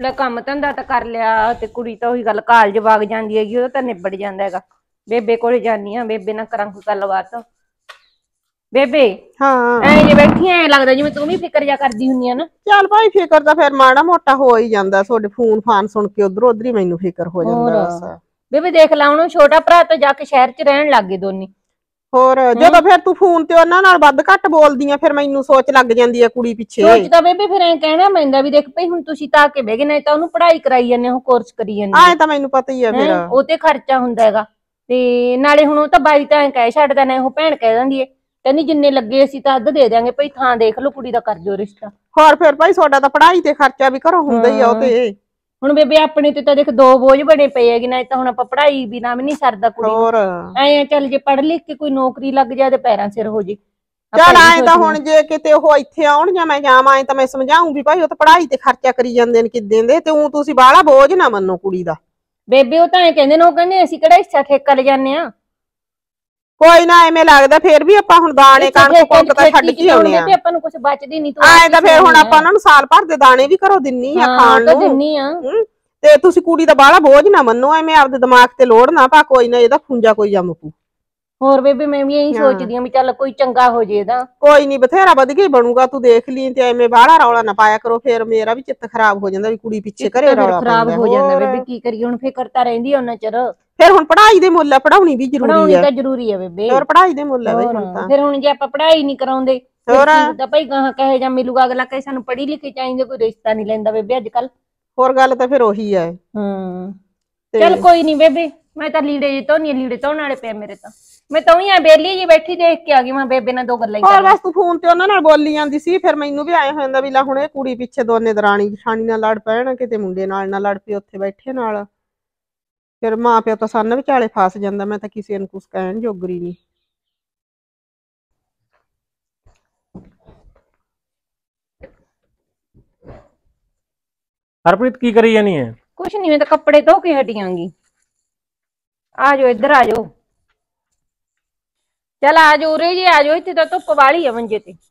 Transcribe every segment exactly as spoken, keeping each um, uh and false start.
ਲੈ ਕੰਮ ਧੰਦਾ ਤਾਂ ਕਰ ਲਿਆ ਤੇ ਕੁੜੀ ਤਾਂ ਉਹੀ ਗੱਲ ਕਾਲਜ ਵਗ ਜਾਂਦੀ ਹੈਗੀ, ਉਹਦਾ ਤਾਂ ਨਿਬੜ ਜਾਂਦਾ ਹੈਗਾ। ਬੇਬੇ ਕੋਲੇ ਜਾਨੀ ਆ, ਬੇਬੇ ਨਾਲ ਕਰਾਂ ਕੋਈ ਗੱਲਬਾਤ। ਬੇਬੇ ਹਾਂ ਐ ਜੇ ਬੈਠੀ ਐ ਲੱਗਦਾ ਜਿਵੇਂ ਤੂੰ ਵੀ ਫਿਕਰ ਜਾ ਕਰਦੀ ਹੁੰਨੀ ਆ ਨਾ। ਚੱਲ ਭਾਈ ਫਿਕਰ ਤਾਂ ਫਿਰ ਮਾੜਾ ਮੋਟਾ ਹੋ ਹੀ ਜਾਂਦਾ, ਤੁਹਾਡੇ ਫੋਨ ਫਾਨ ਸੁਣ ਕੇ ਉਧਰੋਂ ਉਧਰ ਹੀ ਮੈਨੂੰ ਫਿਕਰ ਹੋ ਹੋਰ ਜਾਂਦਾ ਬਸ। ਬੇਬੇ ਦੇਖ ਲਾ ਉਹਨੂੰ ਛੋਟਾ ਭਰਾ ਤਾਂ ਜਾ ਕੇ ਸ਼ਹਿਰ ਚ ਰਹਿਣ ਲੱਗ ਗਏ ਦੋਨੇ। ਹੋਰ ਜਦੋਂ ਫਿਰ ਤੂੰ ਫੋਨ ਤੇ ਉਹਨਾਂ ਨਾਲ ਵੱਧ ਘੱਟ ਬੋਲਦੀ ਆ, ਫਿਰ ਮੈਨੂੰ ਸੋਚ ਲੱਗ ਜਾਂਦੀ ਆ ਕੁੜੀ ਪਿੱਛੇ। ਸੋਚਦਾ ਬੇਬੇ ਫਿਰ ਐ ਕਹਿਣਾ ਪੈਂਦਾ ਵੀ ਦੇਖ ਭਈ ਹੁਣ ਤੁਸੀਂ ਤਾਂ ਆ ਕੇ ਬਹਿ ਗਏ, ਨਹੀਂ ਤਾਂ ਉਹਨੂੰ ਪੜ੍ਹਾਈ ਕਰਾਈ ਜਾਂਦੇ, ਉਹ ਕੋਰਸ ਕਰੀ ਜਾਂਦੀ ਐ ਤਾਂ ਮੈਨੂੰ ਪਤਾ ਹੀ ਆ ਫਿਰ। ਹੈ ਉਹ ਤੇ ਖਰਚਾ ਹੁੰਦਾ ਹੈਗਾ। ਤੇ ਨਾਲੇ ਹੁਣ ਉਹ ਤਾਂ ਬਾਈ ਤਾਂ ਐ ਕਹਿ ਛੱਡਦਾ, ਨਾ ਉਹ ਭੈਣ ਕਹਿ ਦਿੰਦੀ ਏ, ਕਹਿੰਦੀ ਜਿੰਨੇ ਲੱਗੇ ਅਸੀਂ ਤਾਂ ਅੱਧ ਦੇ ਦਿਆਂਗੇ ਭਈ, ਥਾਂ ਦੇਖ ਲਓ ਕੁੜੀ ਦਾ ਕਰ ਜੋ ਰਿਸ਼ਤਾ। ਹੋਰ ਫਿਰ ਭਾਈ ਤੁਹਾਡਾ ਤਾਂ ਪੜ੍ਹਾਈ ਤੇ ਖਰਚਾ ਵੀ ਘਰੋਂ ਹੁੰਦਾ ਹੀ ਆ ਉਹ ਤੇ। ਹੁਣ ਬੇਬੇ ਆਪਣੇ ਤੇ ਤਾਂ ਦੇਖ ਦੋ ਬੋਝ ਬਣੇ ਪਏ ਹੈਗੇ, ਨਾ ਤਾਂ ਹੁਣ ਆਪਾਂ ਪੜ੍ਹਾਈ ਬਿਨਾਂ ਵੀ ਨਹੀਂ ਸਰਦਾ ਕੁੜੀ ਨੂੰ। ਹੋਰ ਐ ਚੱਲ ਜੇ ਪੜ੍ਹ ਲਿਖ ਕੇ ਕੋਈ ਨੌਕਰੀ ਲੱਗ ਜਾਏ ਤੇ ਪੈਰਾਂ ਸਿਰ ਹੋ ਜੇ। ਚੱਲ ਐਂ ਤਾਂ ਹੁਣ ਜੇ ਕਿਤੇ ਉਹ ਇੱਥੇ ਆਉਣ ਜਾਂ ਮੈਂ ਜਾਵਾਂ, ਐ ਤਾਂ ਮੈਂ ਸਮਝਾਉਂ ਵੀ ਭਾਈ ਉਹ ਤਾਂ ਪੜ੍ਹਾਈ ਤੇ ਖਰਚਾ ਕਰੀ ਜਾਂਦੇ ਨੇ ਕਿੱਦਾਂ ਦੇ, ਤੇ ਉਹ ਤੁਸੀਂ ਬਾਹਲਾ ਬੋਝ ਨਾ ਮੰਨੋ ਕੁੜੀ ਦਾ। ਬੇਬੇ ਉਹ ਤਾਂ ਐ ਕਹਿੰਦੇ ਨੇ, ਉਹ ਕਹਿੰਦੇ ਅਸੀਂ ਕਿਹੜਾ ਹਿੱਸਾ ਠੇਕਾ ਲੈ ਜਾਂਦੇ ਆ। ਕੋਈ ਨਾ ਐਵੇਂ ਲੱਗਦਾ ਫੇਰ ਵੀ ਆਪਾਂ ਹੁਣ ਦਾਣੇ ਕਣਕ ਕੁਣਕ ਤਾਂ ਛੱਡ ਕੇ ਆਉਣੇ ਆ, ਆਪਾਂ ਨੂੰ ਕੁਝ ਬਚਦੀ ਨਹੀਂ। ਤੂੰ ਐਂ ਤਾਂ ਫੇਰ ਹੁਣ ਆਪਾਂ ਉਹਨਾਂ ਨੂੰ ਸਾਲ ਭਰ ਦੇ ਦਾਣੇ ਵੀ ਘਰੋਂ ਦਿੰਨੀ ਆ ਖਾਣ ਨੂੰ। ਦਿੰਨੀ ਆ ਤੇ ਤੁਸੀਂ ਕੁੜੀ ਦਾ ਬਾਹਲਾ ਬੋਝ ਨਾ ਮੰਨੋ, ਐਵੇਂ ਆਪਦੇ ਦਿਮਾਗ ਤੇ ਲੋੜ ਨਾ ਪਾ, ਕੋਈ ਨਾ ਇਹਦਾ ਖੁੰਜਾ ਕੋਈ ਜੰਮ ਪੂ। ਹੋਰ ਬੇਬੇ ਮੈਂ ਵੀ ਇਹੀ ਸੋਚਦੀ ਆ ਵੀ ਚੱਲ ਕੋਈ ਚੰਗਾ ਹੋ ਜੇ ਇਹਦਾ। ਕੋਈ ਨੀ ਬਥੇਰਾ ਵਧੀਆ ਬਣੂਗਾ, ਤੂੰ ਦੇਖ ਲਈ। ਤੇ ਐਵੇਂ ਬਾਹਲਾ ਰੌਲਾ ਨਾ ਪਾਇਆ ਕਰੋ, ਫੇਰ ਮੇਰਾ ਵੀ ਚਿੱਤ ਖਰਾਬ ਹੋ ਜਾਂਦਾ ਵੀ ਕੁੜੀ ਪਿੱਛੇ ਘਰੇ ਰੌਲਾ ਖਰਾਬ ਪੈਂਦਾ। ਹੋ ਜਾਂਦਾ ਬੇਬੇ ਕੀ ਕਰੀਏ ਹੁਣ, ਫਿਕਰ ਤਾਂ ਰਹਿੰਦੀ ਉਹਨਾਂ ਚਿਰ। ਫਿਰ ਹੁਣ ਪੜ੍ਹਾਈ ਦੇ ਮੁੱਲ ਆ, ਪੜਾਉਣੀ ਵੀ ਜ਼ਰੂਰੀ ਪੜਾਉਣੀ ਹੈ। ਤਾਂ ਜ਼ਰੂਰੀ ਹੈ ਬੇਬੇ। ਹੋਰ ਪੜ੍ਹਾਈ ਦੇ ਮੁੱਲ ਹੈ ਬਈ ਹੋਰ ਹੁਣ ਤਾਂ। ਫਿਰ ਹੁਣ ਜੇ ਆਪਾਂ ਪੜ੍ਹਾਈ ਨਹੀਂ ਕਰਾਉਂਦੇ ਫਿਰ ਕੀ ਪਤਾ ਭਾਈ ਗਾਹਾਂ ਕਹੇ ਜਾਂ ਮਿਲੂਗਾ, ਅਗਲਾ ਕਹੇ ਸਾਨੂੰ ਪੜ੍ਹੀ ਲਿਖੀ ਚਾਹੀਦੀ, ਕੋਈ ਰਿਸ਼ਤਾ ਨਹੀਂ ਲੈਂਦਾ ਬੇਬੇ ਅੱਜ ਕੱਲ। ਹੋਰ ਗੱਲ ਤਾਂ ਫਿਰ ਉਹੀ ਹੈ। ਹੂੰ ਚੱਲ ਕੋਈ ਨੀ ਬੇਬੇ, ਮੈਂ ਤਾਂ ਲੀੜੇ ਜੇ ਧੋਨੀ, ਲੀੜੇ ਧੋਣ ਵਾਲੇ ਪਏ ਮੇਰੇ ਤਾਂ। ਮੈਂ ਤਾਂ ਉਹੀ ਆ ਬੇਲੀ ਜੀ ਬੈਠੀ ਦੇਖ ਕੇ ਆ ਗਈ, ਮੈਂ ਬੇਬੇ ਨਾਲ ਦੋ ਗੱਲਾਂ ਹੀ ਕਰ ਹੋਰ ਲਾਂ। ਬਸ ਤੂੰ ਫੋਨ ਤੇ ਉਹਨਾਂ ਨਾਲ ਬੋਲੀ ਜਾਂਦੀ ਸੀ, ਫਿਰ ਮੈਨੂੰ ਵੀ ਆਏ ਹੋ ਜਾਂਦਾ ਵੀ ਲੈ ਹੁਣ ਇਹ ਕੁੜੀ ਪਿੱਛੇ ਦੋਨੇ ਦਰਾਣੀ ਜਠਾਣੀ ਨਾਲ ਲੜ ਪੈਣ, ਕਿਤੇ ਮੁੰਡੇ ਨਾਲ ਨਾ ਲੜ ਪਈ ਉੱਥੇ ਬੈਠੇ ਨਾਲ। ਫਿਰ ਮਾਂ ਪਿਓ ਤਾਂ ਸੰਨ ਵਿਚਾਲੇ ਫਸ ਜਾਂਦਾ, ਮੈਂ ਤਾਂ ਕਿਸੇ ਨੂੰ ਕੁਛ ਕਹਿਣ ਜੋਗਰੀ ਨਹੀਂ। ਹਰਪ੍ਰੀਤ ਕੀ ਕਰੀ ਜਾਨੀ ਹੈ? ਕੁਛ ਨਹੀਂ, ਮੈਂ ਤਾਂ ਕੱਪੜੇ ਧੋ ਕੇ ਹਟੀਆਂਗੀ। ਆ ਜਾਓ ਇੱਧਰ ਆ ਜਾਓ, ਚੱਲ ਆ ਜਾਓ ਉਰੇ ਜੀ ਆ ਜਾਓ, ਇੱਥੇ ਤਾਂ ਧੁੱਪ ਵਾਲੀ ਆ ਮੰਜੇ ਤੇ।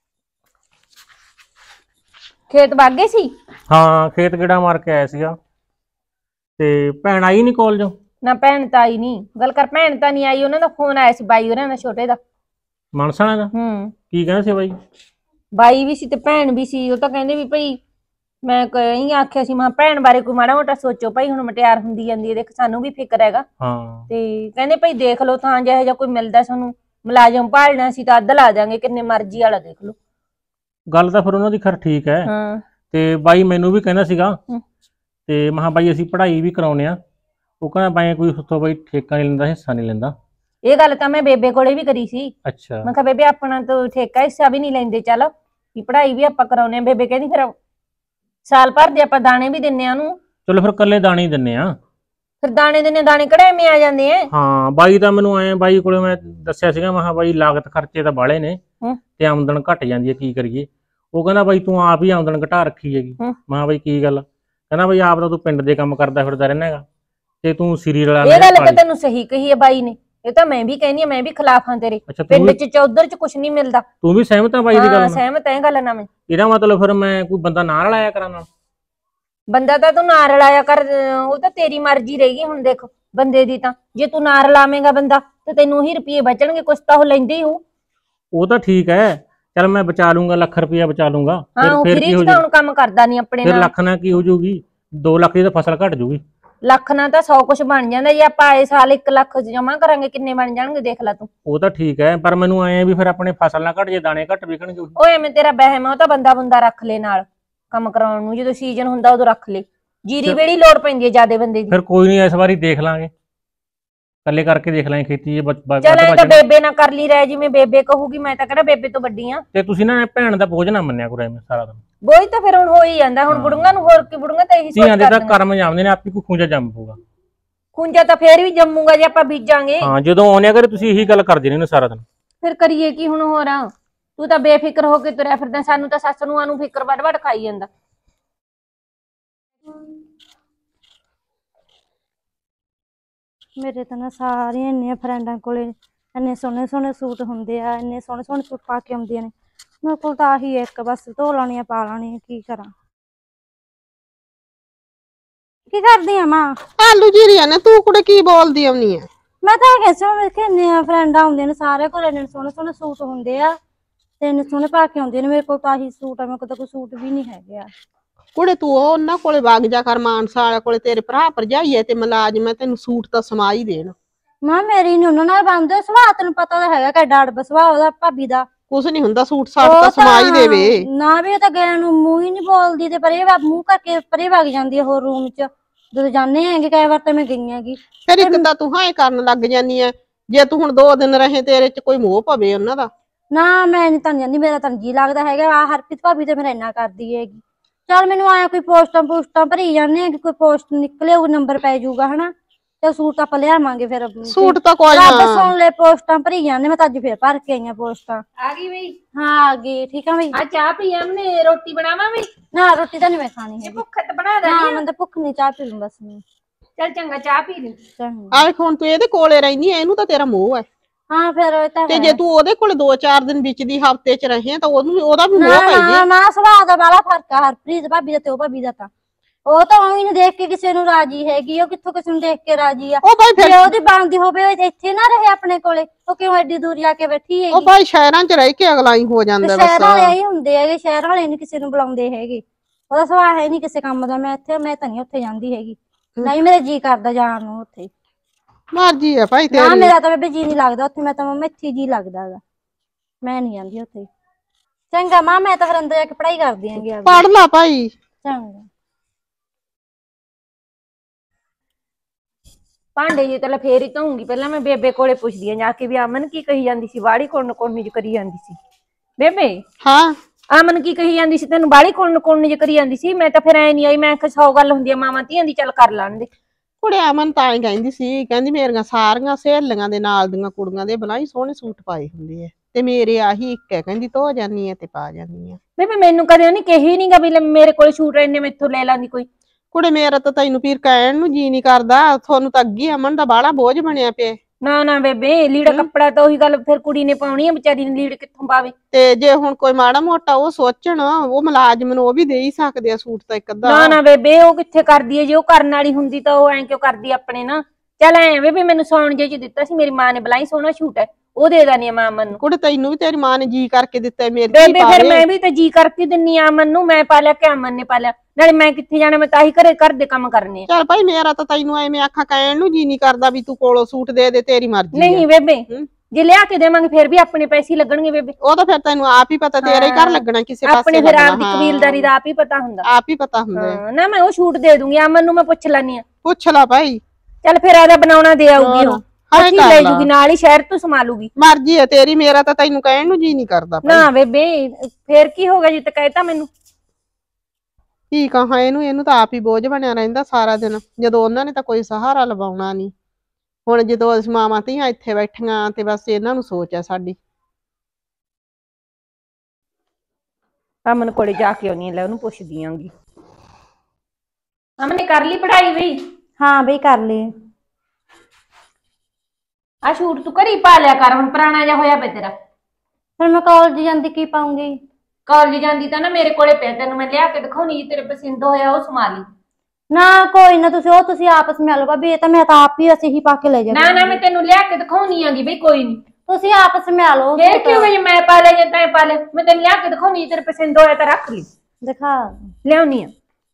ਖੇਤ ਵਗ ਗਏ ਸੀ? ਹਾਂ ਖੇਤ ਗੇੜਾ ਮਾਰ ਕੇ ਆਇਆ ਸੀਗਾ। ਤੇ ਭੈਣ ਆਈ ਨੀ ਕਾਲਜੋਂ? ਨਾ ਭੈਣ ਤਾਂ ਆਈ ਨੀ, ਗੱਲ ਕਰ ਭੈਣ ਤਾਂ ਨਹੀਂ ਆਈ, ਉਹਨਾਂ ਦਾ ਫੋਨ ਆਇਆ ਸੀ ਬਾਈ ਉਹਨਾਂ ਦਾ ਛੋਟੇ ਦਾ। ਮਨਸਾ ਦਾ? ਹੂੰ ਕੀ ਕਹਿੰਦਾ ਸੀ ਬਾਈ? ਬਾਈ ਵੀ ਸੀ ਤੇ ਭੈਣ ਵੀ ਸੀ, ਉਹ ਤਾਂ ਕਹਿੰਦੇ ਵੀ ਭਾਈ ਮੈਂ ਕਹੀ ਆਖਿਆ ਸੀ, ਮੈਂ ਭੈਣ ਬਾਰੇ ਕੋਈ ਮਾੜਾ ਮੋਟਾ ਸੋਚੋ ਭਾਈ, ਹੁਣ ਮਟਿਆਰ ਹੁੰਦੀ ਜਾਂਦੀ ਹੈ, ਦੇਖ ਸਾਨੂੰ ਵੀ ਫਿਕਰ ਹੈਗਾ। ਹਾਂ ਤੇ ਕਹਿੰਦੇ ਭਾਈ ਦੇਖ ਲਓ ਥਾਂ ਜਿਹੋ ਜਿਹਾ ਕੋਈ ਮਿਲਦਾ ਸਾਨੂੰ, ਮੁਲਾਜ਼ਮ ਭਾਲਣਾ ਸੀ ਤਾਂ ਅੱਧ ਲਾ ਜਾਾਂਗੇ, ਕਿੰਨੇ ਮਰਜ਼ੀ ਵਾਲਾ ਦੇਖ ਲਓ। ਗੱਲ ਤਾਂ ਫਿਰ ਉਹਨਾਂ ਦੀ ਖਰ ਠੀਕ ਹੈ। ਹਾਂ ਤੇ ਬਾਈ ਮੈਨੂੰ ਵੀ ਕਹਿੰਦਾ ਸੀਗਾ, ਤੇ ਮੈਂ ਕਿਹਾ ਬਾਈ ਅਸੀਂ ਪੜ੍ਹਾਈ ਵੀ ਕਰਾਉਨੇ ਆ। ਉਹ ਕਹਿੰਦਾ ਬਾਈ ਕੋਈ ਉੱਥੋਂ ਬਾਈ ਠੇਕਾ ਨਹੀਂ ਲੈਂਦਾ, ਹਿੱਸਾ ਨਹੀਂ ਲੈਂਦਾ। ਇਹ ਗੱਲ ਤਾਂ ਮੈਂ ਬੇਬੇ ਕੋਲੇ ਵੀ ਕਰੀ ਸੀ। ਅੱਛਾ ਮੈਂ ਕਿਹਾ ਬੇਬੇ ਆਪਣਾ ਤਾਂ ਠੇਕਾ ਹਿੱਸਾ ਵੀ ਨਹੀਂ ਲੈਂਦੇ, ਚੱਲ ਵੀ ਪੜ੍ਹਾਈ ਵੀ ਆਪਾਂ ਕਰਾਉਨੇ ਆ। ਬੇਬੇ ਕਹਿੰਦੀ ਫਿਰ ਸਾਲ ਭਰ ਦੇ ਆਪਾਂ ਦਾਣੇ ਵੀ ਦਿੰਨੇ ਆ ਉਹਨੂੰ। ਚਲੋ ਫਿਰ ਕੱਲੇ ਦਾਣੇ ਹੀ ਦਿੰਨੇ ਆ। ਫਿਰ ਦਾਣੇ ਦਿੰਨੇ, ਦਾਣੇ ਕਿਹੜੇ ਐਵੇਂ ਆ ਜਾਂਦੇ ਆ। ਹਾਂ ਬਾਈ ਤਾਂ ਮੈਨੂੰ ਆਏ, ਬਾਈ ਕੋਲੇ ਮੈਂ ਦੱਸਿਆ ਸੀਗਾ, ਮੈਂ ਕਿਹਾ ਬਾਈ ਲਾਗਤ ਖਰਚੇ ਤਾਂ ਬਾਹਲੇ ਨੇ ਤੇ ਆਮਦਨ ਘਟ ਜਾਂਦੀ ਹੈ, ਕੀ ਕਰੀਏ। ਉਹ ਕਹਿੰਦਾ ਬਾਈ ਤੂੰ ਆਪ ਹੀ ਆਮਦਨ ਘਟਾ ਰੱਖੀ ਹੈਗੀ। ਮੈਂ ਕਿਹਾ ਬਾਈ ਕੀ ਗੱਲ? ਕਹਿੰਦਾ ਬਾਈ ਆਪ ਤਾਂ ਤੂੰ ਪਿੰਡ ਦੇ ਕੰਮ ਕਰਦਾ ਫਿਰਦਾ ਰਹਿਣਾ ਹੈਗਾ, ਤੇ ਤੂੰ ਸਿਰੀ ਰਲਾ। ਇਹ ਗੱਲ ਤਾਂ ਤੈਨੂੰ ਸਹੀ ਕਹੀ ਹੈ ਬਾਈ ਨੇ, ਇਹ ਤਾਂ ਮੈਂ ਵੀ ਕਹਿੰਦੀ ਆ, ਮੈਂ ਵੀ ਖਿਲਾਫ ਹਾਂ ਤੇਰੇ। ਪਿੰਡ ਚ ਚੌਧਰ ਚ ਕੁਛ ਨਹੀਂ ਮਿਲਦਾ। ਤੂੰ ਵੀ ਸਹਿਮਤ ਆ ਬਾਈ ਦੀ ਗੱਲ ਨਾਲ? ਸਹਿਮਤ ਹੈ ਗੱਲ ਨਾਲ ਮੈਂ। ਇਹਦਾ ਮਤਲਬ ਫਿਰ ਮੈਂ ਕੋਈ ਬੰਦਾ ਨਾ ਰਲਾਇਆ ਕਰਾਂ ਨਾਲ? ਬੰਦਾ ਤਾਂ ਤੂੰ ਨਾ ਰਲਾਇਆ ਕਰ, ਉਹ ਤਾਂ ਤੇਰੀ ਮਰਜ਼ੀ ਰਹੇਗੀ। ਹੁਣ ਦੇਖ ਬੰਦੇ ਦੀ ਤਾਂ, ਜੇ ਤੂੰ ਨਾ ਰਲਾਵੇਂਗਾ ਬੰਦਾ ਤੇ ਤੈਨੂੰ ਉਹੀ ਰੁਪਏ ਬਚਣਗੇ, ਕੁਛ ਤਾਂ ਉਹ ਲੈਂਦੇ ਹੀ ਹੋ। ਉਹ ਤਾਂ ਠੀਕ ਹੈ, ਚੱਲ ਮੈਂ ਬਚਾ ਲੂੰਗਾ, ਲੱਖ ਰੁਪਇਆ ਬਚਾ ਲੂੰਗਾ। ਹਾਂ ਫਿਰ ਕੀ ਹੋ ਜਾਊ? ਹੁਣ ਕੰਮ ਕਰਦਾ ਨਹੀਂ ਆਪਣੇ ਨਾਲ। ਫਿਰ ਲੱਖ ਨਾਲ ਕੀ ਹੋ ਜਾਊਗੀ? ਦੋ ਲੱਖ ਦੀ ਤਾਂ ਫਸਲ ਘਟ ਜੂਗੀ। ਲੱਖ ਨਾਲ ਤਾਂ ਸੌ ਕੁਛ ਬਣ ਜਾਂਦਾ, ਜੇ ਆਪਾਂ ਆਏ ਸਾਲ ਇੱਕ ਲੱਖ ਜਮਾ ਕਰਾਂਗੇ ਕਿੰਨੇ ਬਣ ਜਾਣਗੇ ਦੇਖ ਲੈ ਤੂੰ। ਉਹ ਤਾਂ ਠੀਕ ਹੈ, ਪਰ ਮੈਨੂੰ ਆਏ ਵੀ ਫਿਰ ਆਪਣੇ ਫਸਲ ਨਾ ਘਟ ਜੇ, ਦਾਣੇ ਘਟ ਵਿਕਣਗੇ। ਉਹ ਐਵੇਂ ਤੇਰਾ ਵਹਿਮ ਆ, ਉਹ ਤਾਂ ਬੰਦਾ ਬੰਦਾ ਰੱਖ ਲੈ ਨਾਲ ਕੰਮ ਕਰਾਉਣ ਨੂੰ, ਜਦੋਂ ਸੀਜ਼ਨ ਹੁੰਦਾ ਉਦੋਂ ਰੱਖ ਲੈ। ਜੀਰੀ ਵੇੜੀ ਲੋੜ ਪੈਂਦੀ ਹੈ ਜਿਆਦੇ ਬੰਦੇ ਦੀ। ਫਿਰ ਕੋਈ ਨਹੀਂ, ਇਸ ਵਾਰੀ ਦੇਖ ਲਾਂਗੇ, ਕੱਲੇ ਕਰਕੇ ਦੇਖ ਲਾਂਗੇ ਖੇਤੀ। ਚੱਲ ਐ ਤਾਂ ਬੇਬੇ ਨਾ ਕਰ ਲਈ ਰਹਿ, ਜਿਵੇਂ ਬੇਬੇ ਕਹੂਗੀ। ਮੈਂ ਤਾਂ ਕਹਿੰਦਾ ਬੇਬੇ ਤੋਂ ਵੱਡੀ ਆ। ਤੇ ਤੁਸੀਂ ਨਾ ਭੈਣ ਦਾ ਬੋਝ ਨਾ ਮੰਨਿਆ ਕਰੋ ਐਵੇਂ ਸਾਰਾ ਦਿਨ। ਬੋਝ ਤਾਂ ਫਿਰ ਹੁਣ ਹੋ ਹੀ ਜਾਂਦਾ, ਹੁਣ ਬੁੜੀਆਂ ਨੂੰ ਹੋਰ ਕੀ, ਬੁੜੀਆਂ ਤਾਂ ਇਹੀ ਸੋਚ ਕਰਦੀਆਂ। ਧੀਆਂ ਦੇ ਤਾਂ ਕਰਮ ਜਾਂਦੇ ਨੇ, ਆਪੀ ਕੋਈ ਖੂੰਜਾ ਜੰਮ ਪਊਗਾ। ਖੂੰਜਾ ਤਾਂ ਫੇਰ ਵੀ ਜੰਮੂਗਾ ਜੇ ਆਪਾਂ ਬੀਜਾਂਗੇ। ਹਾਂ ਜਦੋਂ ਆਉਣੇ ਕਰੇ ਤੁਸੀਂ ਇਹੀ ਗੱਲ ਕਰਦੇ ਨੇ ਸਾਰਾ ਦਿਨ। ਫਿਰ ਕਰੀਏ ਕੀ ਹੁਣ ਹੋਰ? ਤੂੰ ਤਾਂ ਬੇਫਿਕਰ ਹੋ ਕੇ ਤੁਰਿਆ ਫਿਰਦਾ, ਸਾਨੂੰ ਤਾਂ ਸੱਸ ਨੂੰ ਆਨੂੰ ਫਿਕਰ ਵੱਡ ਵੱਡ ਖਾਈ ਜਾਂਦਾ। ਮੇਰੇ ਤਾਂ ਨਾ ਸਾਰੀਆਂ ਇੰਨੀਆਂ ਫਰੈਂਡਾਂ ਕੋਲੇ ਇੰਨੇ ਸੋਹਣੇ ਸੋਹਣੇ ਸੂਟ ਹੁੰਦੇ ਆ, ਇੰਨੇ ਸੋਹਣੇ ਸੋਹਣੇ ਸੂਟ ਪਾ ਕੇ ਆਉਂਦੀਆਂ ਨੇ। ਮੇਰੇ ਕੋਲ ਤਾਂ ਆਹੀ ਇੱਕ ਬਸ, ਧੋ ਲਾਉਣੀ ਆ ਪਾ ਲਾਉਣੀ ਆ, ਕੀ ਕਰਾਂ। ਕੀ ਕਰਦੀ ਆ ਮਾਂ? ਆਲੂ ਜੀਰੀਆਂ ਨੇ, ਤੂੰ ਕੁੜੇ ਕੀ ਬੋਲਦੀ ਆਉਣੀ ਆ? ਮੈਂ ਤਾਂ ਕਿਸੇ ਮੈਂ ਕਿੰਨੇ ਫਰੈਂਡ ਆਉਂਦੇ ਨੇ ਸਾਰੇ ਕੋਲ ਇੰਨੇ ਸੋਹਣੇ ਸੋਹਣੇ ਸੂਟ ਹੁੰਦੇ ਆ ਤੇ ਇੰਨੇ ਸੋਹਣੇ ਪਾ ਕੇ ਆਉਂਦੇ ਨੇ। ਮੇਰੇ ਕੋਲ ਤਾਂ ਆਹੀ ਸੂਟ ਆ, ਮੇਰੇ ਕੋਲ ਤਾਂ ਕੋਈ ਸੂਟ ਵੀ ਨਹੀਂ ਹੈਗੇ ਆ। ਕੁੜੇ ਤੂੰ ਉਹ ਉਹਨਾਂ ਕੋਲੇ ਵਗ ਜਾ ਕਰ, ਮਾਨਸਾ ਵਾਲੇ ਕੋਲੇ, ਤੇਰੇ ਭਰਾ ਭਰਜਾਈ ਐ ਤੇ ਮੁਲਾਜ਼ਮ ਐ, ਤੈਨੂੰ ਸੂਟ ਤਾਂ ਸਮਾ ਹੀ ਦੇਣ। ਮਾਂ ਮੇਰੀ ਨੀ ਉਹਨਾਂ ਨਾਲ ਬਣਦੇ ਸੁਭਾਅ, ਤੈਨੂੰ ਪਤਾ ਤਾਂ ਹੈਗਾ ਕਿ ਡਾੜ ਸੁਭਾਅ ਉਹਦਾ ਭਾਬੀ ਦਾ। ਕੁਛ ਨੀ ਹੁੰਦਾ, ਸੂਟ ਸਾਟ ਤਾਂ ਸਮਾ ਹੀ ਦੇਵੇ ਨਾ। ਵੀ ਉਹ ਤਾਂ ਗਏ ਨੂੰ ਮੂੰਹ ਹੀ ਨਹੀਂ ਬੋਲਦੀ ਤੇ ਪਰੇ ਮੂੰਹ ਕਰਕੇ ਪਰੇ ਵਗ ਜਾਂਦੀ ਆ ਹੋਰ ਰੂਮ ਚ ਜਦੋਂ ਜਾਂਦੇ ਹੈਗੇ। ਕਈ ਵਾਰ ਤਾਂ ਮੈਂ ਗਈ ਹੈਗੀ। ਫਿਰ ਇੱਕ ਤਾਂ ਤੂੰ ਹਾਂ ਕਰਨ ਲੱਗ ਜਾਨੀ ਐ, ਜੇ ਤੂੰ ਹੁਣ ਦੋ ਦਿਨ ਰਹੇ ਤੇਰੇ ਚ ਕੋਈ ਮੋਹ ਪਵੇ ਉਹਨਾਂ ਦਾ। ਨਾ ਮੈਂ ਨੀ ਤਾਂ ਜਾਂਦੀ, ਮੇਰਾ ਤਾਂ ਜੀ ਲੱਗਦਾ ਹੈਗਾ। ਆ ਹਰਪ੍ਰੀਤ ਭਾਬੀ ਤੇ ਮੇਰਾ ਇੰਨਾ ਕਰਦੀ ਹੈਗੀ। ਚੱਲ ਮੈਨੂੰ ਆਇਆ ਕੋਈ ਪੋਸਟਾਂ ਪੋਸਟਾਂ ਭਰੀ ਜਾਂਦੇ ਆ ਕਿ ਕੋਈ ਪੋਸਟ ਨਿਕਲੇ ਉਹ ਨੰਬਰ ਪੈ ਜਾਊਗਾ ਹਨਾ, ਤੇ ਸੂਟ ਆਪਾਂ ਲਿਆਵਾਂਗੇ। ਫਿਰ ਸੂਟ ਤਾਂ ਕੋਈ ਰੱਬ ਨਾ ਸੁਣ ਲੈ, ਪੋਸਟਾਂ ਭਰੀ ਜਾਂਦੇ। ਮੈਂ ਤਾਂ ਅੱਜ ਫੇਰ ਭਰ ਕੇ ਆਈਆਂ ਪੋਸਟਾਂ। ਆ ਗਈ ਬਈ? ਹਾਂ ਆ ਗਈ। ਠੀਕ ਆ ਬਈ। ਆ ਚਾਹ ਪੀ ਆਮਨੇ, ਰੋਟੀ ਬਣਾਵਾਂ ਬਈ? ਨਾ ਰੋਟੀ ਤਾਂ ਨੀ ਮੈਂ ਖਾਣੀ ਹੈਗੀ। ਭੁੱਖ ਤੇ ਬਣਾ ਦੇ। ਨਾ ਮੈਨੂੰ ਤਾਂ ਭੁੱਖ ਨਹੀਂ, ਚਾਹ ਪੀ ਲੂੰ ਬਸ ਮੈਂ। ਚੱਲ ਚੰਗਾ, ਚਾਹ ਪੀ ਲਈ। ਚੰਗਾ। ਆਹ ਹੁਣ ਤੂੰ ਇਹਦੇ ਕੋਲੇ ਰਹਿਨੀ ਐ, ਇਹਨੂੰ ਤਾਂ ਤੇਰਾ ਮੋਹ ਐ। ਹਾਂ ਫਿਰ ਇਹ ਤਾਂ ਤੇ ਜੇ ਤੂੰ ਉਹਦੇ ਕੋਲ ਦੋ ਚਾਰ ਦਿਨ ਵਿੱਚ ਦੀ ਹਫਤੇ ਚ ਰਹੇ ਤਾਂ ਉਹਨੂੰ ਉਹਦਾ ਵੀ ਮੋਹ ਪੈ ਜੇ। ਨਾ ਨਾ ਸੁਭਾਅ ਦਾ ਬਾਲਾ ਫਰਕ ਆ ਹਰਪ੍ਰੀਤ ਭਾਬੀ ਦਾ ਤੇ ਉਹ ਭਾਬੀ ਦਾ। ਤਾਂ ਉਹ ਤਾਂ ਉਹੀ ਨੂੰ ਦੇਖ ਕੇ ਕਿਸੇ ਨੂੰ ਰਾਜੀ ਹੈਗੀ, ਉਹ ਕਿੱਥੋਂ ਕਿਸੇ ਨੂੰ ਦੇਖ ਕੇ ਰਾਜੀ ਆ। ਉਹ ਭਾਈ ਫਿਰ ਉਹਦੀ ਬਣਦੀ ਹੋਵੇ ਇੱਥੇ ਨਾ ਰਹੇ ਆਪਣੇ ਕੋਲੇ, ਉਹ ਕਿਉਂ ਐਡੀ ਦੂਰ ਜਾ ਕੇ ਬੈਠੀ ਹੈਗੀ? ਉਹ ਭਾਈ ਸ਼ਹਿਰਾਂ ਚ ਰਹਿ ਕੇ ਅਗਲਾ ਹੀ ਹੋ ਜਾਂਦਾ ਬਸ। ਸ਼ਹਿਰ ਵਾਲੇ ਹੀ ਹੁੰਦੇ ਹੈਗੇ, ਸ਼ਹਿਰ ਵਾਲੇ ਨੀ ਕਿਸੇ ਨੂੰ ਬੁਲਾਉਂਦੇ ਹੈਗੇ। ਉਹਦਾ ਸੁਭਾਅ ਹੈ ਨੀ ਕਿਸੇ ਕੰਮ ਦਾ। ਮੈਂ ਇੱਥੇ ਮੈਂ ਤਾਂ ਨਹੀਂ ਉੱਥੇ ਜਾਂਦੀ ਹੈਗੀ, ਨਹੀਂ ਮੇਰਾ ਜੀ ਕਰਦਾ ਜਾਣ ਨੂੰ ਉੱਥੇ। ਮਰਜੀ ਆ ਭਾਈ ਨਾ ਤੇਰੀ। ਮੇਰਾ ਤਾਂ ਬੇਬੇ ਜੀ ਨੀ ਲੱਗਦਾ ਉੱਥੇ, ਮੈਂ ਤਾਂ ਮੰਮਾ ਇੱਥੇ ਜੀ ਲੱਗਦਾ ਗਾ, ਮੈਂ ਨੀ ਜਾਂਦੀ ਉੱਥੇ। ਚੰਗਾ ਮਾਂ, ਮੈਂ ਤਾਂ ਫਿਰ ਅੰਦਰ ਜਾ ਕੇ ਪੜ੍ਹਾਈ ਕਰਦੀ ਆਂਗੀ। ਪੜ੍ਹ ਲਾ ਭਾਈ। ਚੰਗਾ। ਭਾਂਡੇ ਜੀ ਤਾਂ ਫੇਰ ਹੀ ਧੋਉਂਗੀ। ਪਹਿਲਾਂ ਮੈਂ ਬੇਬੇ ਕੋਲੇ ਪੁੱਛਦੀ ਆ ਜਾ ਕੇ ਵੀ ਅਮਨ ਕੀ ਕਹੀ ਜਾਂਦੀ ਸੀ, ਬਾੜੀ ਕੋਣ ਕੋਣੀ ਚ ਕਰੀ ਜਾਂਦੀ ਸੀ। ਬੇਬੇ ਹਾਂ ਅਮਨ ਕੀ ਕਹੀ ਜਾਂਦੀ ਸੀ ਤੈਨੂੰ, ਬਾੜੀ ਕੋਣ ਕੋਣੀ ਚ ਕਰੀ ਜਾਂਦੀ ਸੀ? ਮੈਂ ਤਾਂ ਫਿਰ ਐ ਨਹੀਂ ਆਈ, ਮੈਂ ਕਿਹਾ ਸੌ ਗੱਲ ਹੁੰਦੀ ਆ ਮਾਵਾਂ ਧੀਆਂ ਦੀ, ਚੱਲ ਕਰ ਲੈਣ ਦੇ। ਕੁੜੇ ਅਮਨ ਤਾਂ ਹੀ ਕਹਿੰਦੀ ਸੀ, ਕਹਿੰਦੀ ਮੇਰੀਆਂ ਸਾਰੀਆਂ ਸਹੇਲੀਆਂ ਦੇ ਨਾਲ ਦੀਆਂ ਕੁੜੀਆਂ ਦੇ ਬਲਾਈ ਸੋਹਣੇ ਸੂਟ ਪਾਏ ਹੁੰਦੇ ਆ ਤੇ ਮੇਰੇ ਆਹੀ ਇੱਕ ਹੈ, ਕਹਿੰਦੀ ਧੋ ਜਾਨੀ ਆ ਤੇ ਪਾ ਜਾਨੀ ਆ। ਬੇਬੇ ਮੈਨੂੰ ਕਦੇ ਉਹਨੇ ਕਹੀ ਨੀ ਗਾ ਵੀ ਮੇਰੇ ਕੋਲ ਸੂਟ ਇੰਨੇ ਮੈਥੋਂ ਲੈ ਲਾਂਦੀ ਕੋਈ। ਕੁੜੇ ਮੇਰਾ ਤਾਂ ਤੈਨੂੰ ਪੀਰ ਕਹਿਣ ਨੂੰ ਜੀ ਨੀ ਕਰਦਾ, ਤੁਹਾਨੂੰ ਤਾਂ ਅੱਗੇ ਅਮਨ ਦਾ ਬਾਹਲਾ ਬੋਝ ਬਣਿਆ ਪਿਆ। ਨਾ ਨਾ ਬੇਬੇ, ਲੀੜਾ ਕੱਪੜਾ ਤਾਂ ਉਹੀ ਗੱਲ ਫਿਰ ਕੁੜੀ ਨੇ ਪਾਉਣੀ ਆ, ਵਿਚਾਰੀ ਨੇ ਲੀੜ ਕਿੱਥੋਂ ਪਾਵੇ? ਤੇ ਜੇ ਹੁਣ ਕੋਈ ਮਾੜਾ ਮੋਟਾ ਉਹ ਸੋਚਣ, ਉਹ ਮੁਲਾਜ਼ਮ ਨੂੰ ਉਹ ਵੀ ਦੇ ਹੀ ਸਕਦੇ ਆ ਸੂਟ ਤਾਂ ਇੱਕ ਅੱਧਾ। ਨਾ ਨਾ ਬੇਬੇ, ਉਹ ਕਿੱਥੇ ਕਰਦੀ ਹੈ? ਜੇ ਉਹ ਕਰਨ ਵਾਲੀ ਹੁੰਦੀ ਤਾਂ ਉਹ ਐਂ ਕਿਉਂ ਕਰਦੀ ਆਪਣੇ ਨਾ। ਚੱਲ ਐ ਬੇਬੇ, ਮੈਨੂੰ ਸੌਣ ਜੇ ਚ ਦਿੱਤਾ ਸੀ, ਮੇਰੀ ਮਾਂ ਨੇ ਬਲਾਈ ਸੋਹਣਾ ਸੂਟ ਹੈ, ਉਹ ਦੇ ਦਾਨੀ ਆ ਮਾਂ ਅਮਨ ਨੂੰ। ਕੁੜੇ ਤੈਨੂੰ ਵੀ ਤੇਰੀ ਮਾਂ ਨੇ ਜੀ ਕਰਕੇ ਦਿੱਤਾ, ਮੇਰੀ ਬੇਬੇ ਫਿਰ ਮੈਂ ਵੀ ਤਾਂ ਜੀ ਕਰਕੇ ਦਿੰਨੀ ਆ ਅਮਨ ਨੂੰ, ਮੈਂ ਪਾ ਲਿਆ ਕਿ ਅਮਨ ਨੇ ਪਾ ਲਿਆ? ਨਾਲੇ ਮੈਂ ਕਿੱਥੇ ਜਾਣਾ, ਮੈਂ ਤਾਂ ਹੀ ਘਰੇ ਘਰ ਦੇ ਕੰਮ ਕਰਨੇ ਆ। ਚੱਲ ਭਾਈ ਮੇਰਾ ਤਾਂ ਤੈਨੂੰ ਐਵੇਂ ਆਖਾਂ ਕਹਿਣ ਨੂੰ ਜੀ ਨੀ ਕਰਦਾ ਵੀ ਤੂੰ ਕੋਲੋਂ ਸੂਟ ਦੇ ਦੇ, ਤੇਰੀ ਮਰਜ਼ੀ। ਨਹੀਂ ਬੇਬੇ, ਜੇ ਲਿਆ ਕੇ ਦੇਵਾਂਗੇ ਫਿਰ ਵੀ ਆਪਣੇ ਪੈਸੇ ਲੱਗਣਗੇ ਬੇਬੇ। ਉਹ ਤਾਂ ਫਿਰ ਤੈਨੂੰ ਆਪ ਹੀ ਪਤਾ, ਤੇਰਾ ਹੀ ਘਰ ਲੱਗਣਾ ਕਿਸੇ ਪਾਸੇ। ਆਪਣੇ ਫਿਰ ਆਪ ਦੀ ਕਬੀਲਦਾਰੀ ਦਾ ਆਪ ਹੀ ਪਤਾ ਹੁੰਦਾ। ਆਪ ਹੀ ਪਤਾ ਹੁੰਦਾ। ਨਾ ਮੈਂ ਉਹ ਸੂਟ ਦੇ ਦੂੰਗੀ ਅਮਨ ਨੂੰ, ਮੈਂ ਪੁੱਛ ਲੈਣੀ ਆ। ਪੁੱਛ ਲਾ ਭਾਈ। ਚੱਲ ਫਿਰ ਆਦਾ ਬਣਾਉਣਾ ਦੇ ਆਊਗੀ, ਉਹ ਅੱਛੀ ਲੈ ਜੂਗੀ, ਨਾਲ ਹੀ ਸ਼ਹਿਰ ਤੋਂ ਸੰਭਾਲੂਗੀ। ਮਰਜ਼ੀ ਹੈ ਤੇਰੀ, ਮੇਰਾ ਤਾਂ ਤੈਨੂੰ ਕਹਿਣ ਨੂੰ ਜੀ ਨਹੀਂ ਕਰਦਾ। ਨਾ ਬੇਬੇ ਫੇਰ ਕੀ ਹੋ ਗਿਆ ਜੇ ਤਾਂ ਕਹਿਤਾ ਮੈਨੂੰ। ਕੀ ਕਹਾਂ ਇਹਨੂੰ, ਇਹਨੂੰ ਤਾਂ ਆਪ ਹੀ ਬੋਝ ਬਣਿਆ ਰਹਿੰਦਾ ਸਾਰਾ ਦਿਨ, ਜਦੋਂ ਉਹਨਾਂ ਨੇ ਤਾਂ ਕੋਈ ਸਹਾਰਾ ਲਵਾਉਣਾ ਨਹੀਂ। ਹੁਣ ਜਦੋਂ ਅਸੀਂ ਮਾਵਾਂ ਧੀਆਂ ਇੱਥੇ ਬੈਠੀਆਂ ਤੇ ਬਸ ਇਹਨਾਂ ਨੂੰ ਸੋਚ ਹੈ ਸਾਡੀ। ਅਮਨ ਕੋਲੇ ਜਾ ਕੇ ਆਉਣੀ ਲੈ, ਉਹਨੂੰ ਪੁੱਛਦੀ ਆਂਗੀ। ਅਮਨ ਨੇ ਕਰ ਲਈ ਪੜ੍ਹਾਈ ਬਈ? ਹਾਂ ਬਈ ਕਰ ਲਈ। ਆ ਸੂਟ ਤੂੰ ਘਰੀ ਪਾ ਲਿਆ ਕਰ, ਹੁਣ ਪੁਰਾਣਾ ਜਿਹਾ ਹੋਇਆ ਪਿਆ ਤੇਰਾ। ਫਿਰ ਮੈਂ ਕਾਲਜ ਜਾਂਦੀ ਕੀ ਪਾਉਂਗੀ? ਕਾਲਜ ਜਾਂਦੀ ਤਾਂ ਨਾ ਮੇਰੇ ਕੋਲੇ ਪਿਆ, ਤੈਨੂੰ ਮੈਂ ਲਿਆ ਕੇ ਦਿਖਾਉਣੀ, ਜੇ ਤੇਰੇ ਪਸੰਦ ਹੋਇਆ ਉਹ ਸਮਾ ਲਈ। ਨਾ ਕੋਈ ਨਾ, ਤੁਸੀਂ ਉਹ ਤੁਸੀਂ ਆਪਸ ਵਿੱਚ ਮਿਲ ਲਓ ਭਾਬੀ, ਇਹ ਤਾਂ ਮੈਂ ਤਾਂ ਆਪ ਹੀ ਅਸੀਂ ਹੀ ਪਾ ਕੇ ਲੈ ਜਾਵਾਂਗੇ। ਨਾ ਨਾ ਮੈਂ ਤੈਨੂੰ ਲਿਆ ਕੇ ਦਿਖਾਉਣੀ ਆਂਗੀ ਬਈ, ਕੋਈ ਨਹੀਂ ਤੁਸੀਂ ਆਪਸ ਵਿੱਚ ਮਿਲ ਲਓ। ਫੇਰ ਕੀ ਹੋ ਗਿਆ, ਮੈਂ ਪਾ ਲਿਆ ਜਾਂ ਤੈਂ ਪਾ ਲਿਆ? ਮੈਂ ਤੈਨੂੰ ਲਿਆ ਕੇ ਦਿਖਾਉਣੀ, ਤੇਰੇ ਪਸੰਦ ਹੋਇਆ ਤਾਂ ਰੱਖ ਲਈ। ਦਿਖਾ ਲਿਆਉਣੀ ਆ।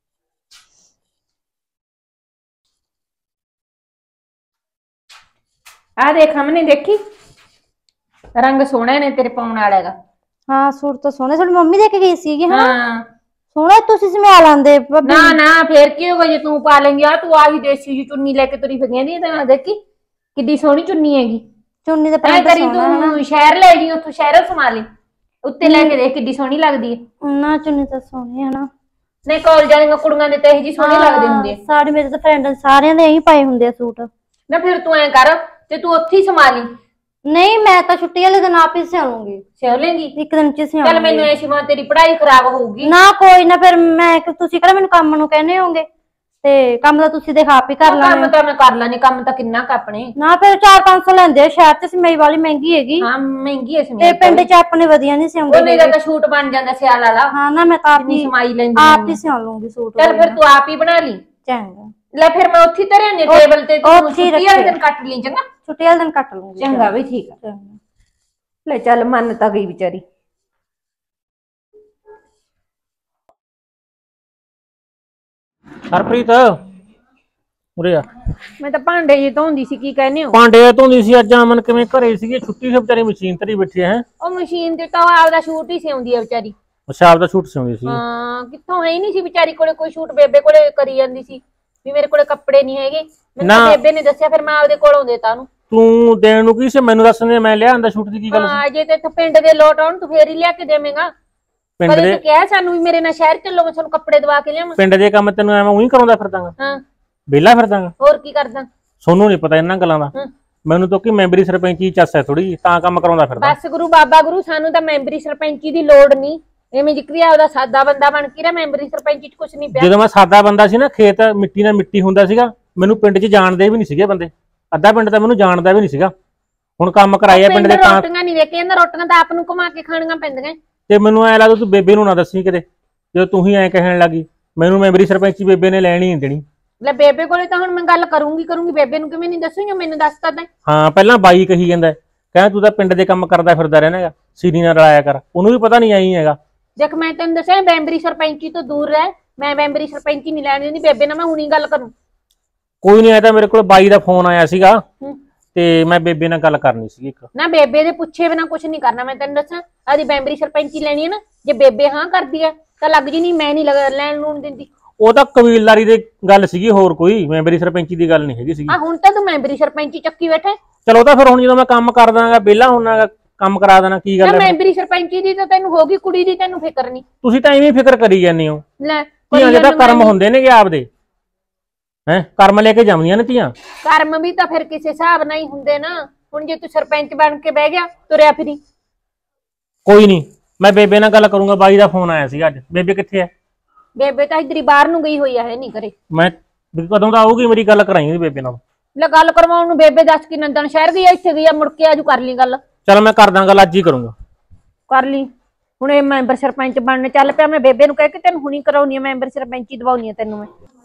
ਆ ਦੇਖ ਹਮਨੇ, ਦੇਖੀ ਰੰਗ ਸੋਹਣਾ ਨੇ ਤੇਰੇ ਪਾਉਣ ਵਾਲਾ ਹੈਗਾ। ਹਾਂ ਸੂਟ ਤਾਂ ਸੋਹਣੇ, ਤੁਹਾਡੀ ਮੰਮੀ ਦੇ ਕੇ ਗਈ ਸੀਗੀ ਹਨਾ? ਹਾਂ ਸੋਹਣਾ, ਤੁਸੀਂ ਸਮਿਆ ਲਾਂਦੇ ਭਾਬੀ। ਨਾ ਨਾ ਫੇਰ ਕੀ ਹੋਗਾ ਜੇ ਤੂੰ ਪਾ ਲੈਂਗੀ? ਆ ਤੂੰ ਆਹੀ ਦੇਸੀ ਜੀ ਚੁੰਨੀ ਲੈ ਕੇ ਤੁਰੀ ਫਿਰਦੀ ਆਂ, ਤਾਂ ਦੇਖੀ ਕਿੱਡੀ ਸੋਹਣੀ ਚੁੰਨੀ ਹੈਗੀ। ਚੁੰਨੀ ਦਾ ਐ ਪ੍ਰਿੰਟ ਕਰੀ ਸੋਹਣਾ ਤੂੰ ਸ਼ਹਿਰ ਲੈ ਜੀ, ਉੱਥੋਂ ਸ਼ਹਿਰੋਂ ਸਮਾ ਲਈ, ਉੱਤੇ ਲੈ ਕੇ ਦੇਖ ਕਿੱਡੀ ਸੋਹਣੀ ਲੱਗਦੀ ਹੈ। ਨਾ ਚੁੰਨੀ ਤਾਂ ਸੋਹਣੀ ਹੈ ਨਾ। ਨਹੀਂ ਕਾਲਜ ਵਾਲੀਆਂ ਕੁੜੀਆਂ ਦੇ ਤਾਂ ਇਹੋ ਜਿਹੀ ਸੋਹਣੇ ਲੱਗਦੇ ਹੁੰਦੇ ਆ। ਸਾਡੇ ਮੇਰੇ ਤਾਂ ਫਰੈਂਡ ਸਾਰਿਆਂ ਦੇ ਇਹੀ ਪਾਏ ਹੁੰਦੇ ਆ ਸੂਟ। ਨਾ ਫਿਰ ਤੂੰ ਐ ਕਰ ਤੇ ਤੂੰ ਉੱਥੇ ਹੀ ਸਮਾ ਲਈ। ਨਹੀਂ ਮੈਂ ਤਾਂ ਛੁੱਟੀ ਵਾਲੇ ਦਿਨ ਆਪ ਹੀ ਸਿਆਉਂਗੀ। ਸਿਉ ਲੈਂਗੀ ਇੱਕ ਦਿਨ ਚ ਸਿਆਉਂਗੀ। ਚੱਲ ਮੈਨੂੰ ਐਸੀ ਮਾਂ ਤੇਰੀ ਪੜ੍ਹਾਈ ਖਰਾਬ ਹੋਊਗੀ। ਨਾ ਕੋਈ ਨਾ, ਫਿਰ ਮੈਂ ਤੁਸੀਂ ਕਿਹੜਾ ਮੈਨੂੰ ਕੰਮ ਨੂੰ ਕਹਿੰਦੇ ਹੋਗੇ, ਤੇ ਕੰਮ ਤਾਂ ਤੁਸੀਂ ਦੇਖ ਆਪ ਹੀ ਕਰ ਲਾਂਗੇ। ਕੰਮ ਤਾਂ ਮੈਂ ਕਰ ਲਾਂਗੀ, ਕੰਮ ਤਾਂ ਕਿੰਨਾ ਕ ਆਪਣੇ। ਨਾ ਫਿਰ ਚਾਰ ਪੰਜ ਸੌ ਲੈਂਦੇ ਆ ਸ਼ਹਿਰ ਚ, ਸਿਮਈ ਵਾਲੀ ਮਹਿੰਗੀ ਹੈਗੀ। ਹਾਂ ਮਹਿੰਗੀ ਐ ਸਿਮਈ, ਤੇ ਪਿੰਡ ਚ ਆਪਣੇ ਵਧੀਆ ਨਹੀਂ ਸਿਉਂਦੇ। ਉਹਨੇ ਦਾ ਸ਼ੂਟ ਬਣ ਜਾਂਦਾ ਸਿਆਲ ਵਾਲਾ। ਹਾਂ ਨਾ ਮੈਂ ਤਾਂ ਆਪ ਹੀ ਸਮਾਈ ਲੈਂਦੀ ਆਪ ਹੀ ਸਿਉਂ ਲੂੰਗੀ ਸੂਟ। ਚੱਲ ਫਿਰ ਤੂੰ ਆਪ ਹੀ ਬਣਾ ਲਈ। ਚੰਗਾ। ਲੈ ਫਿਰ ਮੈਂ ਉੱਥੇ ਧਰਿਆ ਨੇ ਟੇਬਲ ਤੇ ਤੂੰ ਉੱਥੇ ਛੁੱਟੀ ਵਾਲੇ ਦਿਨ ਕੱਟ ਲਈ ਚੰਗਾ। ਛੁੱਟੀ ਵਾਲੇ ਦਿਨ ਕੱਟ ਲੂੰਗੀ। ਚੰਗਾ ਵੀ ਠੀਕ ਆ। ਲੈ ਚੱਲ ਮੰਨ ਤਾਂ ਗਈ ਵਿਚਾਰੀ। ਹਰਪ੍ਰੀਤ ਉਰੇ ਆ। ਮੈਂ ਤਾਂ ਭਾਂਡੇ ਜੇ ਧੋਂਦੀ ਸੀ। ਕੀ ਕਹਿੰਦੇ ਹੋ? ਭਾਂਡੇ ਧੋਂਦੀ ਸੀ ਅੱਜ ਅਮਨ ਕਿਵੇਂ ਘਰੇ ਸੀਗੀ ਛੁੱਟੀ ਸੀ ਵਿਚਾਰੀ ਮਸ਼ੀਨ ਧਰੀ ਬੈਠੀ ਹੈ। ਉਹ ਮਸ਼ੀਨ ਤੇ ਤਾਂ ਆਪਦਾ ਸ਼ੂਟ ਹੀ ਸਿਉਂਦੀ ਆ ਵਿਚਾਰੀ। ਅੱਛਾ ਆਪਦਾ ਸ਼ੂਟ ਸਿਉਂਦੀ ਸੀ। ਹਾਂ ਕਿੱਥੋਂ ਹੈ ਹੀ ਨਹੀਂ ਸੀ ਵਿਚਾਰੀ ਕੋਲੇ ਕੋਈ ਸ਼ੂਟ। ਬੇਬੇ ਕੋਲੇ ਕਰੀ ਜਾਂਦੀ ਸੀ ਵੀ ਮੇਰੇ ਕੋਲੇ ਕੱਪੜੇ ਨਹੀਂ ਹੈਗੇ। ਮੈਨੂੰ ਤਾਂ ਬੇਬੇ ਨੇ ਦੱਸਿਆ ਫਿਰ ਮੈਂ ਆਪਦੇ ਕੋਲੋਂ ਦੇਤਾ ਉਹਨੂੰ। ਤੂੰ ਦੇਣ ਨੂੰ ਕੀ ਸੀ ਮੈਨੂੰ ਦੱਸਣੇ ਮੈਂ ਲਿਆ ਆਂਦਾ ਸ਼ੂਟ ਦੀ ਕੀ ਗੱਲ ਸੀ? ਹਾਂ ਜੇ ਤੇ ਇੱਥੇ ਪਿੰਡ ਦੇ ਲੋਟ ਆਉਣ ਤੂੰ ਫੇਰ ਹੀ ਲਿਆ ਕੇ ਦੇਵੇਂਗਾ। ਪਿੰਡ ਕਦੇ ਦੇ ਤੂੰ ਕਿਹਾ ਸਾਨੂੰ ਵੀ ਮੇਰੇ ਨਾਲ ਸ਼ਹਿਰ ਚੱਲੋ ਮੈਂ ਤੁਹਾਨੂੰ ਕੱਪੜੇ ਦਵਾ ਕੇ ਲਿਆਵਾਂ। ਪਿੰਡ ਦੇ ਕੰਮ ਤੈਨੂੰ ਐਵੇਂ ਉਹੀ ਕਰਾਉਂਦਾ ਫਿਰਦਾਗਾ? ਹਾਂ ਵਿਹਲਾ ਫਿਰਦਾਗਾ? ਹੋਰ ਕੀ ਕਰਦਾ? ਸੋਨੂੰ ਨਹੀਂ ਪਤਾ ਇਹਨਾਂ ਗੱਲਾਂ ਦਾ। ਮੈਨੂੰ ਤਾਂ ਕਿ ਮੈਂਬਰੀ ਸਰਪੰਚੀ ਚੱਸ ਹੈ ਥੋੜੀ ਤਾਂ ਕੰਮ ਕਰਾਉਂਦਾ ਫਿਰਦਾ। ਬਸ ਗੁਰੂ ਬਾਬਾ ਗੁਰੂ ਸਾਨੂੰ ਤਾਂ ਮੈਂਬਰੀ ਸਰਪੰਚੀ ਦੀ ਲੋੜ ਨਹੀਂ। ਐਵੇਂ ਜ਼ਿਕਰੀ ਆ ਉਹਦਾ ਸਾਦਾ ਬੰਦਾ ਬਣ ਕੇ ਰ ਮੈਂਬਰੀ ਸਰਪੰਚੀ ਚ ਕੁਝ ਨਹੀਂ ਪਿਆ। ਜਦੋਂ ਮੈਂ ਸਾਦਾ ਬੰਦਾ ਸੀ ਨਾ ਖੇਤ ਮਿੱਟੀ ਨਾਲ ਮਿੱਟੀ ਹੁੰਦਾ ਸੀਗਾ ਮੈਨੂੰ ਪਿੰਡ 'ਚ ਜਾਣਦੇ ਵੀ ਨਹੀਂ ਸੀਗੇ ਬੰਦੇ। ਅੱਧਾ ਪਿੰਡ ਤਾਂ ਮੈਨੂੰ ਜਾਣਦਾ ਵੀ ਨਹੀਂ ਸੀਗਾ। ਹੁਣ ਕੰਮ ਕਰਾਇਆ ਪਿੰਡ ਦੇ ਤਾਂ ਰੋਟੀਆਂ ਨਹੀਂ ਦੇ ਕੇ ਇਹਨਾਂ ਰੋਟੀਆਂ ਤਾਂ ਆਪ ਨੂੰ ਘੁਮਾ ਕੇ ਖਾਣੀਆਂ ਪੈਂਦੀਆਂ। ਤੇ ਮੈਨੂੰ ਐ ਲੱਗਦਾ ਤੂੰ ਬੇਬੇ ਨੂੰ ਨਾ ਦੱਸੀ ਕਿਤੇ ਜਦੋਂ ਤੂੰ ਹੀ ਐ ਕਹਿਣ ਲੱਗੀ ਮੈਨੂੰ ਮੈਂਬਰੀ ਸਰਪੰਚੀ ਬੇਬੇ ਨੇ ਲੈਣੀ ਨਹੀਂ ਦੇਣੀ। ਲੈ ਬੇਬੇ ਕੋਲੇ ਤਾਂ ਹੁਣ ਮੈਂ ਗੱਲ ਕਰੂੰਗੀ ਕਰੂੰਗੀ ਬੇਬੇ ਨੂੰ ਕਿਵੇਂ ਨਹੀਂ ਦੱਸੂਗੀ ਮੈਨੂੰ ਦੱਸਤਾ ਤਾਂ। ਹਾਂ ਪਹਿਲਾਂ ਬਾਈ ਕਹੀ ਜਾਂਦਾ ਕਹਿੰਦਾ ਤੂੰ ਤਾਂ ਪਿੰਡ ਦੇ ਕੰਮ ਕਰਦਾ ਫਿਰਦਾ ਰਹਿਣਾ ਹੈਗਾ ਸੀਰੀ ਨਾਲ ਰਲਾਇਆ ਕਰ। ਉਹਨੂੰ ਵੀ ਪਤਾ ਨਹੀਂ ਆਈ ਹੈਗਾ। ਦੇਖ ਮੈਂ ਤੈਨੂੰ ਦੱਸਿਆ ਮੈਂਬਰੀ ਸਰਪੰਚੀ ਤੋਂ ਦੂਰ ਰਹਿ। ਮੈਂ ਮੈਂਬਰੀ ਸਰਪੰਚੀ ਨਹੀਂ ਲੈਣੀ ਹੁੰਦੀ। ਬੇਬੇ ਨਾਲ ਮੈਂ ਹੁਣੀ ਗੱਲ ਕਰੂੰ। ਕੋਈ ਨਹੀਂ ਆਇਆ ਤਾਂ ਮੇਰੇ ਕੋਲ ਬਾਈ ਦਾ ਫੋਨ ਆਇਆ ਸੀਗਾ ਤੇ ਮੈਂ ਬੇਬੇ ਨਾਲ ਗੱਲ ਕਰਨੀ ਸੀ ਇੱਕ। ਨਾ ਬੇਬੇ ਦੇ ਪੁੱਛੇ ਬਿਨਾ ਕੁਝ ਨਹੀਂ ਕਰਨਾ। ਮੈਂ ਤੈਨੂੰ ਦੱਸਾਂ ਆਦੀ ਮੈਂਬਰੀ ਸਰਪੰਚੀ ਲੈਣੀ ਹੈ ਨਾ ਜੇ ਬੇਬੇ ਹਾਂ ਕਰਦੀ ਹੈ ਤਾਂ ਲੱਗ ਜੀ ਨਹੀਂ ਮੈਂ ਨਹੀਂ ਲੈਣ ਲੂਣ ਦਿੰਦੀ। ਉਹ ਤਾਂ ਕਬੀਲਦਾਰੀ ਦੀ ਗੱਲ ਸੀਗੀ ਹੋਰ ਕੋਈ ਮੈਂਬਰੀ ਸਰਪੰਚੀ ਦੀ ਗੱਲ ਨਹੀਂ ਹੈਗੀ ਸੀਗੀ। ਆ ਹੁਣ ਤਾਂ ਤੂੰ ਮੈਂਬਰੀ ਸਰਪੰਚੀ ਚੱਕੀ ਬੈਠੇ। ਚਲੋ ਤਾਂ ਫਿਰ ਹੁਣ ਜਦੋਂ ਮੈਂ ਕੰਮ ਕਰ ਦਾਂਗਾ ਵਿਹਲਾ ਹੋਣਾਗਾ ਕੰਮ ਕਰਾ ਦੇਣਾ ਕੀ ਗੱਲ ਹੈ। ਮੈਂਬਰੀ ਸਰਪੰਚੀ ਦੀ ਤਾਂ ਤੈਨੂੰ ਹੋ ਗਈ ਕੁੜੀ ਦੀ ਤੈਨੂੰ ਫਿਕਰ ਨਹੀਂ। ਤੁਸੀਂ ਤਾਂ ਐਵੇਂ ਫਿਕਰ ਕਰੀ ਜਾਂਦੇ ਹੋ। ਲੈ ਧੀਆਂ ਤਾਂ ਕਰਮ ਹੁੰਦੇ ਨੇਗੇ ਆਪਦੇ ਹੈ ਕਰਮ ਲੈ ਕੇ ਜਾਂਦੀਆਂ ਨੇ ਧੀਆਂ। ਕਰਮ ਵੀ ਤਾਂ ਫਿਰ ਕਿਸੇ ਹਿਸਾਬ ਨਾਲ ਹੀ ਹੁੰਦੇ ਨਾ। ਹੁਣ ਜੇ ਤੂੰ ਸਰਪੰਚ ਬਣ ਕੇ ਬਹਿ ਗਿਆ ਤੁਰਿਆ ਫਿਰੀ। ਕੋਈ ਨਹੀਂ ਮੈਂ ਬੇਬੇ ਨਾਲ ਗੱਲ ਕਰੂੰਗਾ। ਬਾਈ ਦਾ ਫੋਨ ਆਇਆ ਸੀ ਅੱਜ। ਬੇਬੇ ਕਿੱਥੇ ਹੈ? ਬੇਬੇ ਤਾਂ ਇਧਰ ਬਾਹਰ ਨੂੰ ਗਈ ਹੋਈ ਹੈ ਨਹੀਂ ਕਰੇ। ਮੈਂ ਕਦੋਂ ਦਾ ਆਊਗੀ ਮੇਰੀ ਗੱਲ ਕਰਾਈ ਬੇਬੇ ਨਾਲ। ਲੈ ਗੱਲ ਕਰਵਾਉਣ ਨੂੰ ਬੇਬੇ ਦੱਸ ਕੇ ਨੰਦਨ ਸ਼ਹਿਰ ਗਈ ਇੱਥੇ ਗਈ ਮੁੜ ਕੇ ਆਜੂ ਕਰ ਲਈ ਗੱਲ। ਚਲ ਮੈਂ ਕਰਦਾ ਗੱਲ ਅੱਜ ਹੀ ਕਰੂੰਗਾ। ਕਰ ਲਈ ਹੁਣ ਇਹ ਮੈਂਬਰ ਸਰਪੰਚ ਬਣਨ ਚੱਲ ਪਿਆ। ਮੈਂ ਬੇਬੇ ਨੂੰ ਕਹਿ ਕੇ ਤੈਨੂੰ ਹੁਣੀ ਕਰਾਉਣੀ ਆ ਮੈਂਬਰ ਸਰਪੰਚੀ ਦਵਾਉਣੀ ਆ ਤੈਨੂੰ ਮੈਂ।